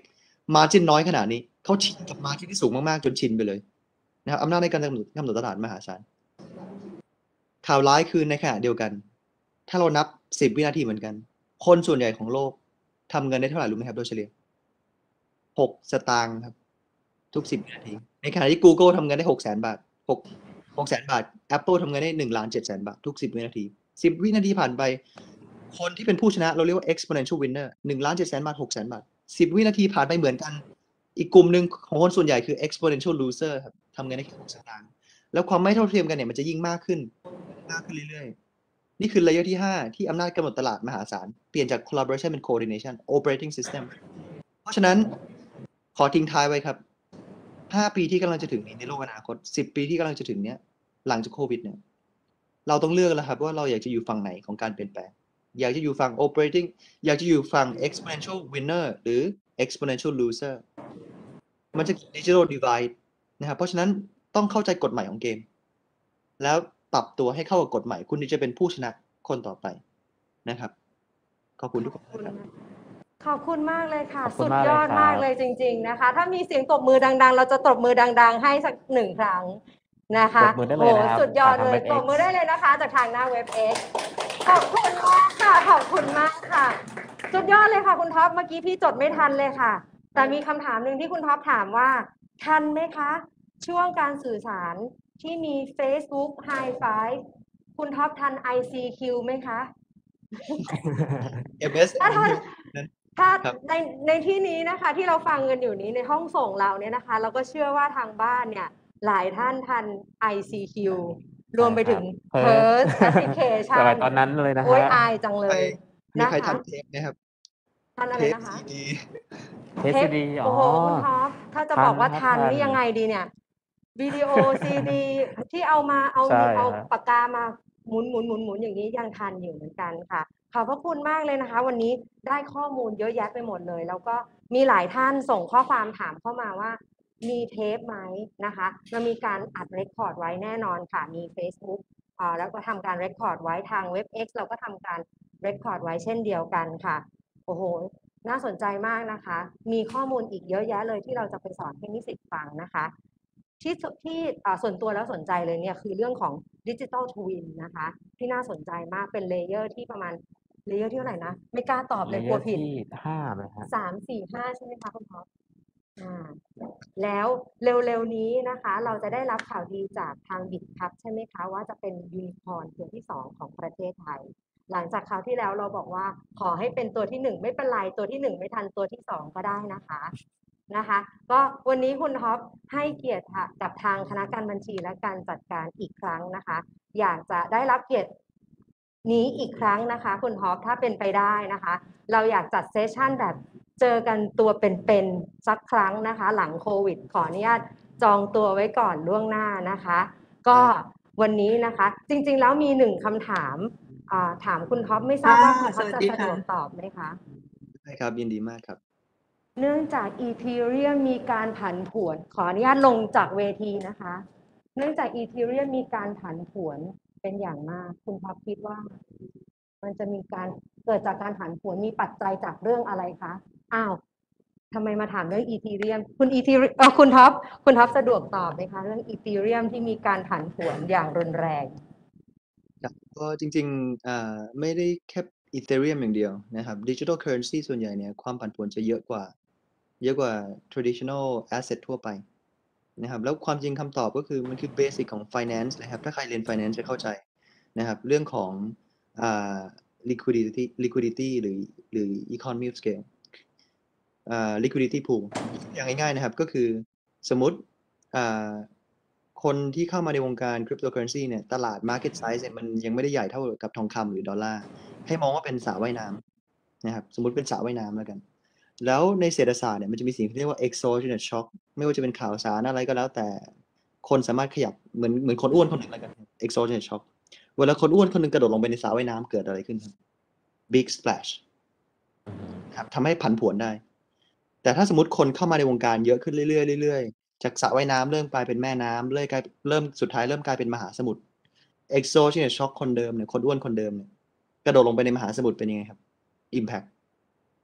margin น้อยขนาดนี้เขาชินกับ margin ที่สูงมากๆจนชินไปเลยนะครับอำนาจในการกำหนดกำหนดตลาดมหาศาลข่าวร้ายคือในขณะเดียวกันถ้าเรานับสิบวินาทีเหมือนกันคนส่วนใหญ่ของโลกทำเงินได้เท่าไหร่รู้ไหมครับโดยเฉลี่ยหกสตางค์ครับทุกสิบวินาทีในขณะที่ Google ทำเงินได้หกแสนบาทหก หกแสนบาท Apple ทำเงินได้หนึ่งล้านเจ็ดแสนบาททุกสิบวินาทีสิบวินาทีผ่านไปคนที่เป็นผู้ชนะเราเรียกว่า exponential winner หนึ่งล้านเจ็ดแสนบาทหกแสนบาทสิบวินาทีผ่านไปเหมือนกันอีกกลุ่มหนึ่งของคนส่วนใหญ่คือ exponential loser ครับทำเงินได้แค่หกสตางค์แล้วความไม่เท่าเทียมกันเนี่ยมันจะยิ่งมากขึ้นมากขึ้นเรื่อยๆนี่คือ layer ที่ห้าที่อำนาจกำหนดตลาดมหาศาลเปลี่ยนจาก collaboration เป็น coordination operating system เพราะฉะนั้นขอทิ้งท้ายไว้ครับห้าปีที่กำลังจะถึงนี้ในโลกอนาคตสิบปีที่กำลังจะถึงเนี้ยหลังจากโควิดเนี่ยเราต้องเลือกแล้วครับว่าเราอยากจะอยู่ฝั่งไหนของการเปลี่ยนแปลงอยากจะอยู่ฝั่ง operating อยากจะอยู่ฝั่ง exponential winner หรือ exponential loser มันจะ digital divide นะครับเพราะฉะนั้นต้องเข้าใจกฎหมายของเกมแล้วปรับตัวให้เข้ากับกฎหมายคุณถึงจะเป็นผู้ชนะคนต่อไปนะครับขอบคุณทุกคนนะครับขอบคุณมากเลยค่ะขอบคุสุณดมากยเลยอดครับมากเลยจริง ๆนะคะ ถ้ามีเสียงตบมือดัง ๆ เราจะตบมือดัง ๆ ให้สักหนึ่งครั้งนะคะปรบมือได้เลยนะครับโอ้สุดยอดผ่านเลทางย Web ตบ X มือได้เลยนะคะ จากทางหน้าเว็บ X ขอบคุณมากค่ะขอบคุณมากค่ะ สุดยอดเลยค่ะคุณท็อปเมื่อกี้พี่จดไม่ทันเลยค่ะ แต่มีคำถามหนึ่งที่คุณท็อปถามว่าทันไหมคะ ช่วงการสื่อสารที่มี Facebook High Five คุณท็อปทัน ไอ ซี คิว ไหมคะเอ็ม เอสถ้าทันนั้นถ้าครับในในที่นี้นะคะที่เราฟังกันอยู่นี้ในห้องส่งเราเนี่ยนะคะ เราก็เชื่อว่าทางบ้านเนี่ยหลายท่านทัน ไอ ซี คิว รวมไปถึงใช่ครับ Perth Application สมัยตอนนั้นเลยนะโอ้ยฮะอายจังเลใครยมีนะใครทัคะนเทปไหมครับทันอะไรเทปนะคะซีดีเทสซีดีโอ้อ๋อโหคุณท็อปถ้าจะทันบอกว่านะครับทันทันนี่ยังไงดีเนี่ยวิดีโอซีดีที่เอามาเอาใช่เอาครับปากกามาหมุนหมุนหมุนหมุนอย่างนี้ยังทันอยู่เหมือนกันค่ะ ขอบพระคุณมากเลยนะคะ วันนี้ได้ข้อมูลเยอะแยะไปหมดเลย แล้วก็มีหลายท่านส่งข้อความถามเข้ามาว่ามีเทปไหมนะคะเรามีการอัดเรคคอร์ดไว้แน่นอนค่ะมี Facebook อ่าแล้วก็ทำการเรคคอร์ดไว้ทางเว็บ X เราก็ทำการเรคคอร์ดไว้เช่นเดียวกันค่ะโอ้โหน่าสนใจมากนะคะ มีข้อมูลอีกเยอะแยะเลยที่เราจะไปสอนให้นิสิตฟังนะคะ ที่สุดที่อ่าส่วนตัวแล้วสนใจเลยเนี่ยคือเรื่องของดิจิ t a ลทวินนะคะที่น่าสนใจมากเป็นเลเยอร์ที่ประมาณเลเยอร์ที่เท่าไหร่นะ ไม่กล้าตอบเลยกลัวผิดที่ห้าไหมฮะสามสี่ห้าใช่ไหมคะคุณท็อปอ่าแล้วเร็วๆนี้นะคะ เราจะได้รับข่าวดีจากทางบิตครับใช่ไหมคะว่าจะเป็นยูนิคอร์นตัวที่สองของประเทศไทย หลังจากคราวที่แล้วเราบอกว่าขอให้เป็นตัวที่หนึ่งไม่เป็นไรตัวที่หนึ่งไม่ทันตัวที่สองก็ได้นะคะนะคะ ก็วันนี้คุณท็อปให้เกียรติค่ะกับทางคณะการบัญชีและการจัดการอีกครั้งนะคะ อยากจะได้รับเกียรตินี้อีกครั้งนะคะคุณท็อปถ้าเป็นไปได้นะคะ เราอยากจัดเซสชั่นแบบเจอกันตัวเป็นๆสักครั้งนะคะ หลังโควิด ขออนุญาตจองตัวไว้ก่อนล่วงหน้านะคะ ก็วันนี้นะคะ จริงๆแล้วมีหนึ่งคำถามอ่าถามคุณท็อปไม่ทราบว่าคุณท็อปจะสะดวกตอบไหมคะใช่ครับยินดีมากครับเนื่องจากอีเทเรียมมีการผันผวน ขออนุญาตลงจากเวทีนะคะ เนื่องจากอีเทเรียมมีการผันผวนเป็นอย่างมาก คุณท็อปคิดว่า มันจะมีการเกิดจากการผันผวนมีปัจจัยจากเรื่องอะไรคะอ้าวทำไมมาถามเรื่องอีเทเรียมคุณอีเทเรียมคุณท็อปคุณท็อปสะดวกตอบไหมคะเรื่องอีเทเรียมที่มีการผันผวนอย่างรุนแรงครับก็จริงๆอ่าไม่ได้แค่อีเธเรียมอย่างเดียวนะครับดิจิทัลเคอร์เรนซีส่วนใหญ่เนี่ยความผันผวนจะเยอะกว่า เยอะกว่า traditional asset ทั่วไปนะครับแล้วความจริงคำตอบก็คือมันคือ basic ของ finance นะครับถ้าใครเรียน finance จะเข้าใจนะครับเรื่องของอ่า liquidity liquidity หรือหรือ economy of scale อ่า liquidity pool อย่างง่ายๆนะครับก็คือสมมติอ่าคนที่เข้ามาในวงการ cryptocurrency เนี่ยตลาด market size เนี่ยมันยังไม่ได้ใหญ่เท่ากับทองคำหรือดอลลาร์ให้มองว่าเป็นสระว่ายน้ำนะครับสมมติเป็นสระว่ายน้ำแล้วกันแล้วในเศรษฐศาสตร์เนี่ยมันจะมีสิ่งที่เรียกว่า exogenous shock ไม่ว่าจะเป็นข่าวสารอะไรก็แล้วแต่คนสามารถขยับเหมือนเหมือนคนอ้วนคนหนึ่งแล้วกัน exogenous shock เวลาคนอ้วนคนหนึ่งกระโดดลงไปในสระว่ายน้ำเกิดอะไรขึ้นครับ big splash ครับทำให้ผันผวนได้ แต่ถ้าสมมติคนเข้ามาในวงการเยอะขึ้นเรื่อยๆเรื่อยๆจากสระว่ายน้ำเริ่มกลายเป็นแม่น้ำเรื่อยกลายเริ่มสุดท้ายเริ่มกลายเป็นมหาสมุทร exogenous shock คนเดิมเนี่ยคนอ้วนคนเดิมเนี่ยกระโดดลงไปในมหาสมุทรเป็นยังไงครับ impact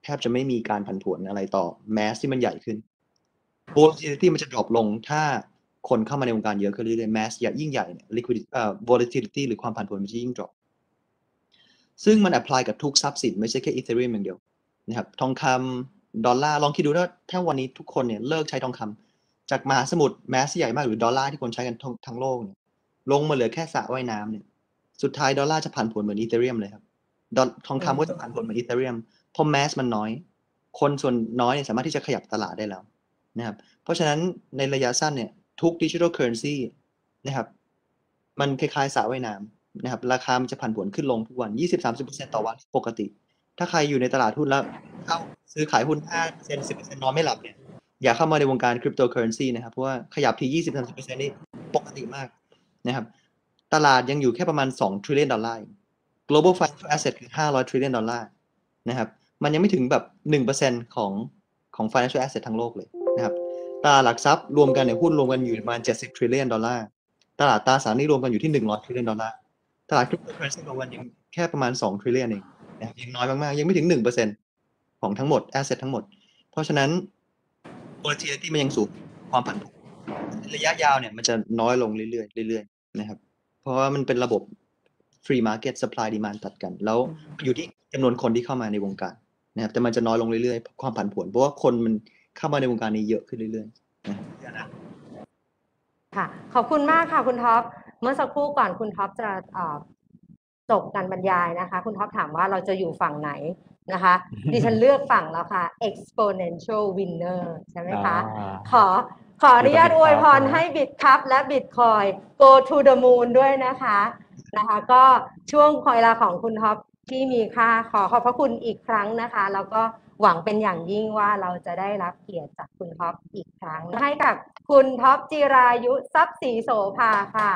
แทบจะไม่มีการผันผวนอะไรต่อแมสที่มันใหญ่ขึ้น volatility มันจะ drop ลงถ้าคนเข้ามาในวงการเยอะขึ้นเรื่อยๆ mass อย่ายิ่งใหญ่เนี่ย liquidity เอ่อ volatility หรือความผันผวนมันจะยิ่ง drop ซึ่งมัน apply กับทุกทรัพย์สินไม่ใช่แค่ Ethereum อย่างเดียวนะครับทองคำดอลลาร์ลองคิดดูถ้าถ้าวันนี้ทุกคนเนี่ยเลิกใช้ทองคำจากมหาสมุทรแมสใหญ่มากหรือดอลลาร์ที่คนใช้กันทั้งทั้งโลกเนี่ยลงมาเหลือแค่สระว่ายน้ำเนี่ยสุดท้ายดอลลาร์จะผันผวนเหมือน Ethereum เลยครับดอลทองคำก็จะผันผวนเหมือน Ethereum เพราะแมสมันน้อยคนส่วนน้อยเนี่ยสามารถที่จะขยับตลาดได้แล้วนะครับเพราะฉะนั้นในระยะสั้นเนี่ยทุก digital currency นะครับมันคล้ายๆสระว่ายน้ำนะครับราคามันจะผันผวนขึ้นลงทุกวัน ยี่สิบถึงสามสิบเปอร์เซ็นต์ ต่อวันปกติถ้าใครอยู่ในตลาดหุ้นแล้วเข้าซื้อขายหุ้น ห้าเปอร์เซ็นต์ สิบเปอร์เซ็นต์ นอนไม่หลับเนี่ยอย่าเข้ามาในวงการ cryptocurrency นะครับเพราะว่าขยับที ยี่สิบถึงสามสิบเปอร์เซ็นต์ นี่ปกติมากนะครับตลาดยังอยู่แค่ประมาณสอง trillion ดอลลาร์ global financial asset คือห้าร้อย trillion ดอลลาร์นะครับมันยังไม่ถึงแบบ หนึ่งเปอร์เซ็นต์ ของของ financial asset ทั้งโลกเลยนะครับตลาดหลักทรัพย์รวมกันเนี่ยหุ้นรวมกันอยู่ประมาณเจ็ดสิบ trillion ดอลลาร์ตลาดตราสารหนี้รวมกันอยู่ที่หนึ่งร้อย trillion ดอลลาร์ตลาด cryptocurrency รวมกันยังแค่ประมาณสอง trillion เองนะครับยังน้อยมากๆยังไม่ถึง หนึ่งเปอร์เซ็นต์ ของทั้งหมด asset ทั้งหมดเพราะฉะนั้น volatility มันยังสูงความผันผวนระยะยาวเนี่ยมันจะน้อยลงเรื่อยๆเรื่อยๆนะครับเพราะว่ามันเป็นระบบ free market supply demand ตัดกันแล้วอยู่ที่จำนวนคนที่เข้ามาในวงการนะครับแต่มันจะน้อยลงเรื่อยๆความผันผวนเพราะว่าคนมันเข้ามาในวงการนี้เยอะขึ้นเรื่อยๆนะครับค่ะขอบคุณมากค่ะคุณท็อปเมื่อสักครู่ก่อนคุณท็อปจะเอ่อจบการบรรยายนะคะคุณท็อปถามว่าเราจะอยู่ฝั่งไหนนะคะ ดิฉันเลือกฝั่งแล้วค่ะ exponential winner ใช่ไหมคะอ่าขอขออนุญาตอวยพรให้ Bitcup และ Bitcoin go to the moon ด้วยนะคะนะคะก็ช่วงเวลาของคุณท็อปที่มีค่าขอขอบพระคุณอีกครั้งนะคะแล้วก็หวังเป็นอย่างยิ่งว่าเราจะได้รับเกียรติจากคุณท็อปอีกครั้งให้กับคุณท็อปจิรายุทรัพย์ศรีโสภาค่ะ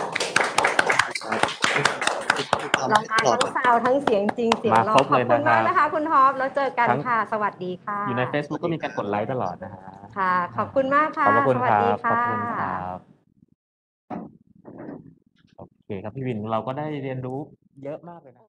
เรามาทั้งซาวทั้งเสียงจริงเสียงมาร้อครง บขอบเลยคุณนะครับมากนะคะคุณท็อปแล้วเจอกันทั้งค่ะสวัสดีค่ะอยู่ใน Facebook ก็มีการกดไลค์ตลอดนะฮะค่ะ ขอบคุณมากค่ะขอบพระคุณสควัสรัดีบขอบค่ะคุณครับโอเคครับพี่วินเราก็ได้เรียนรู้เยอะมากเลยนะ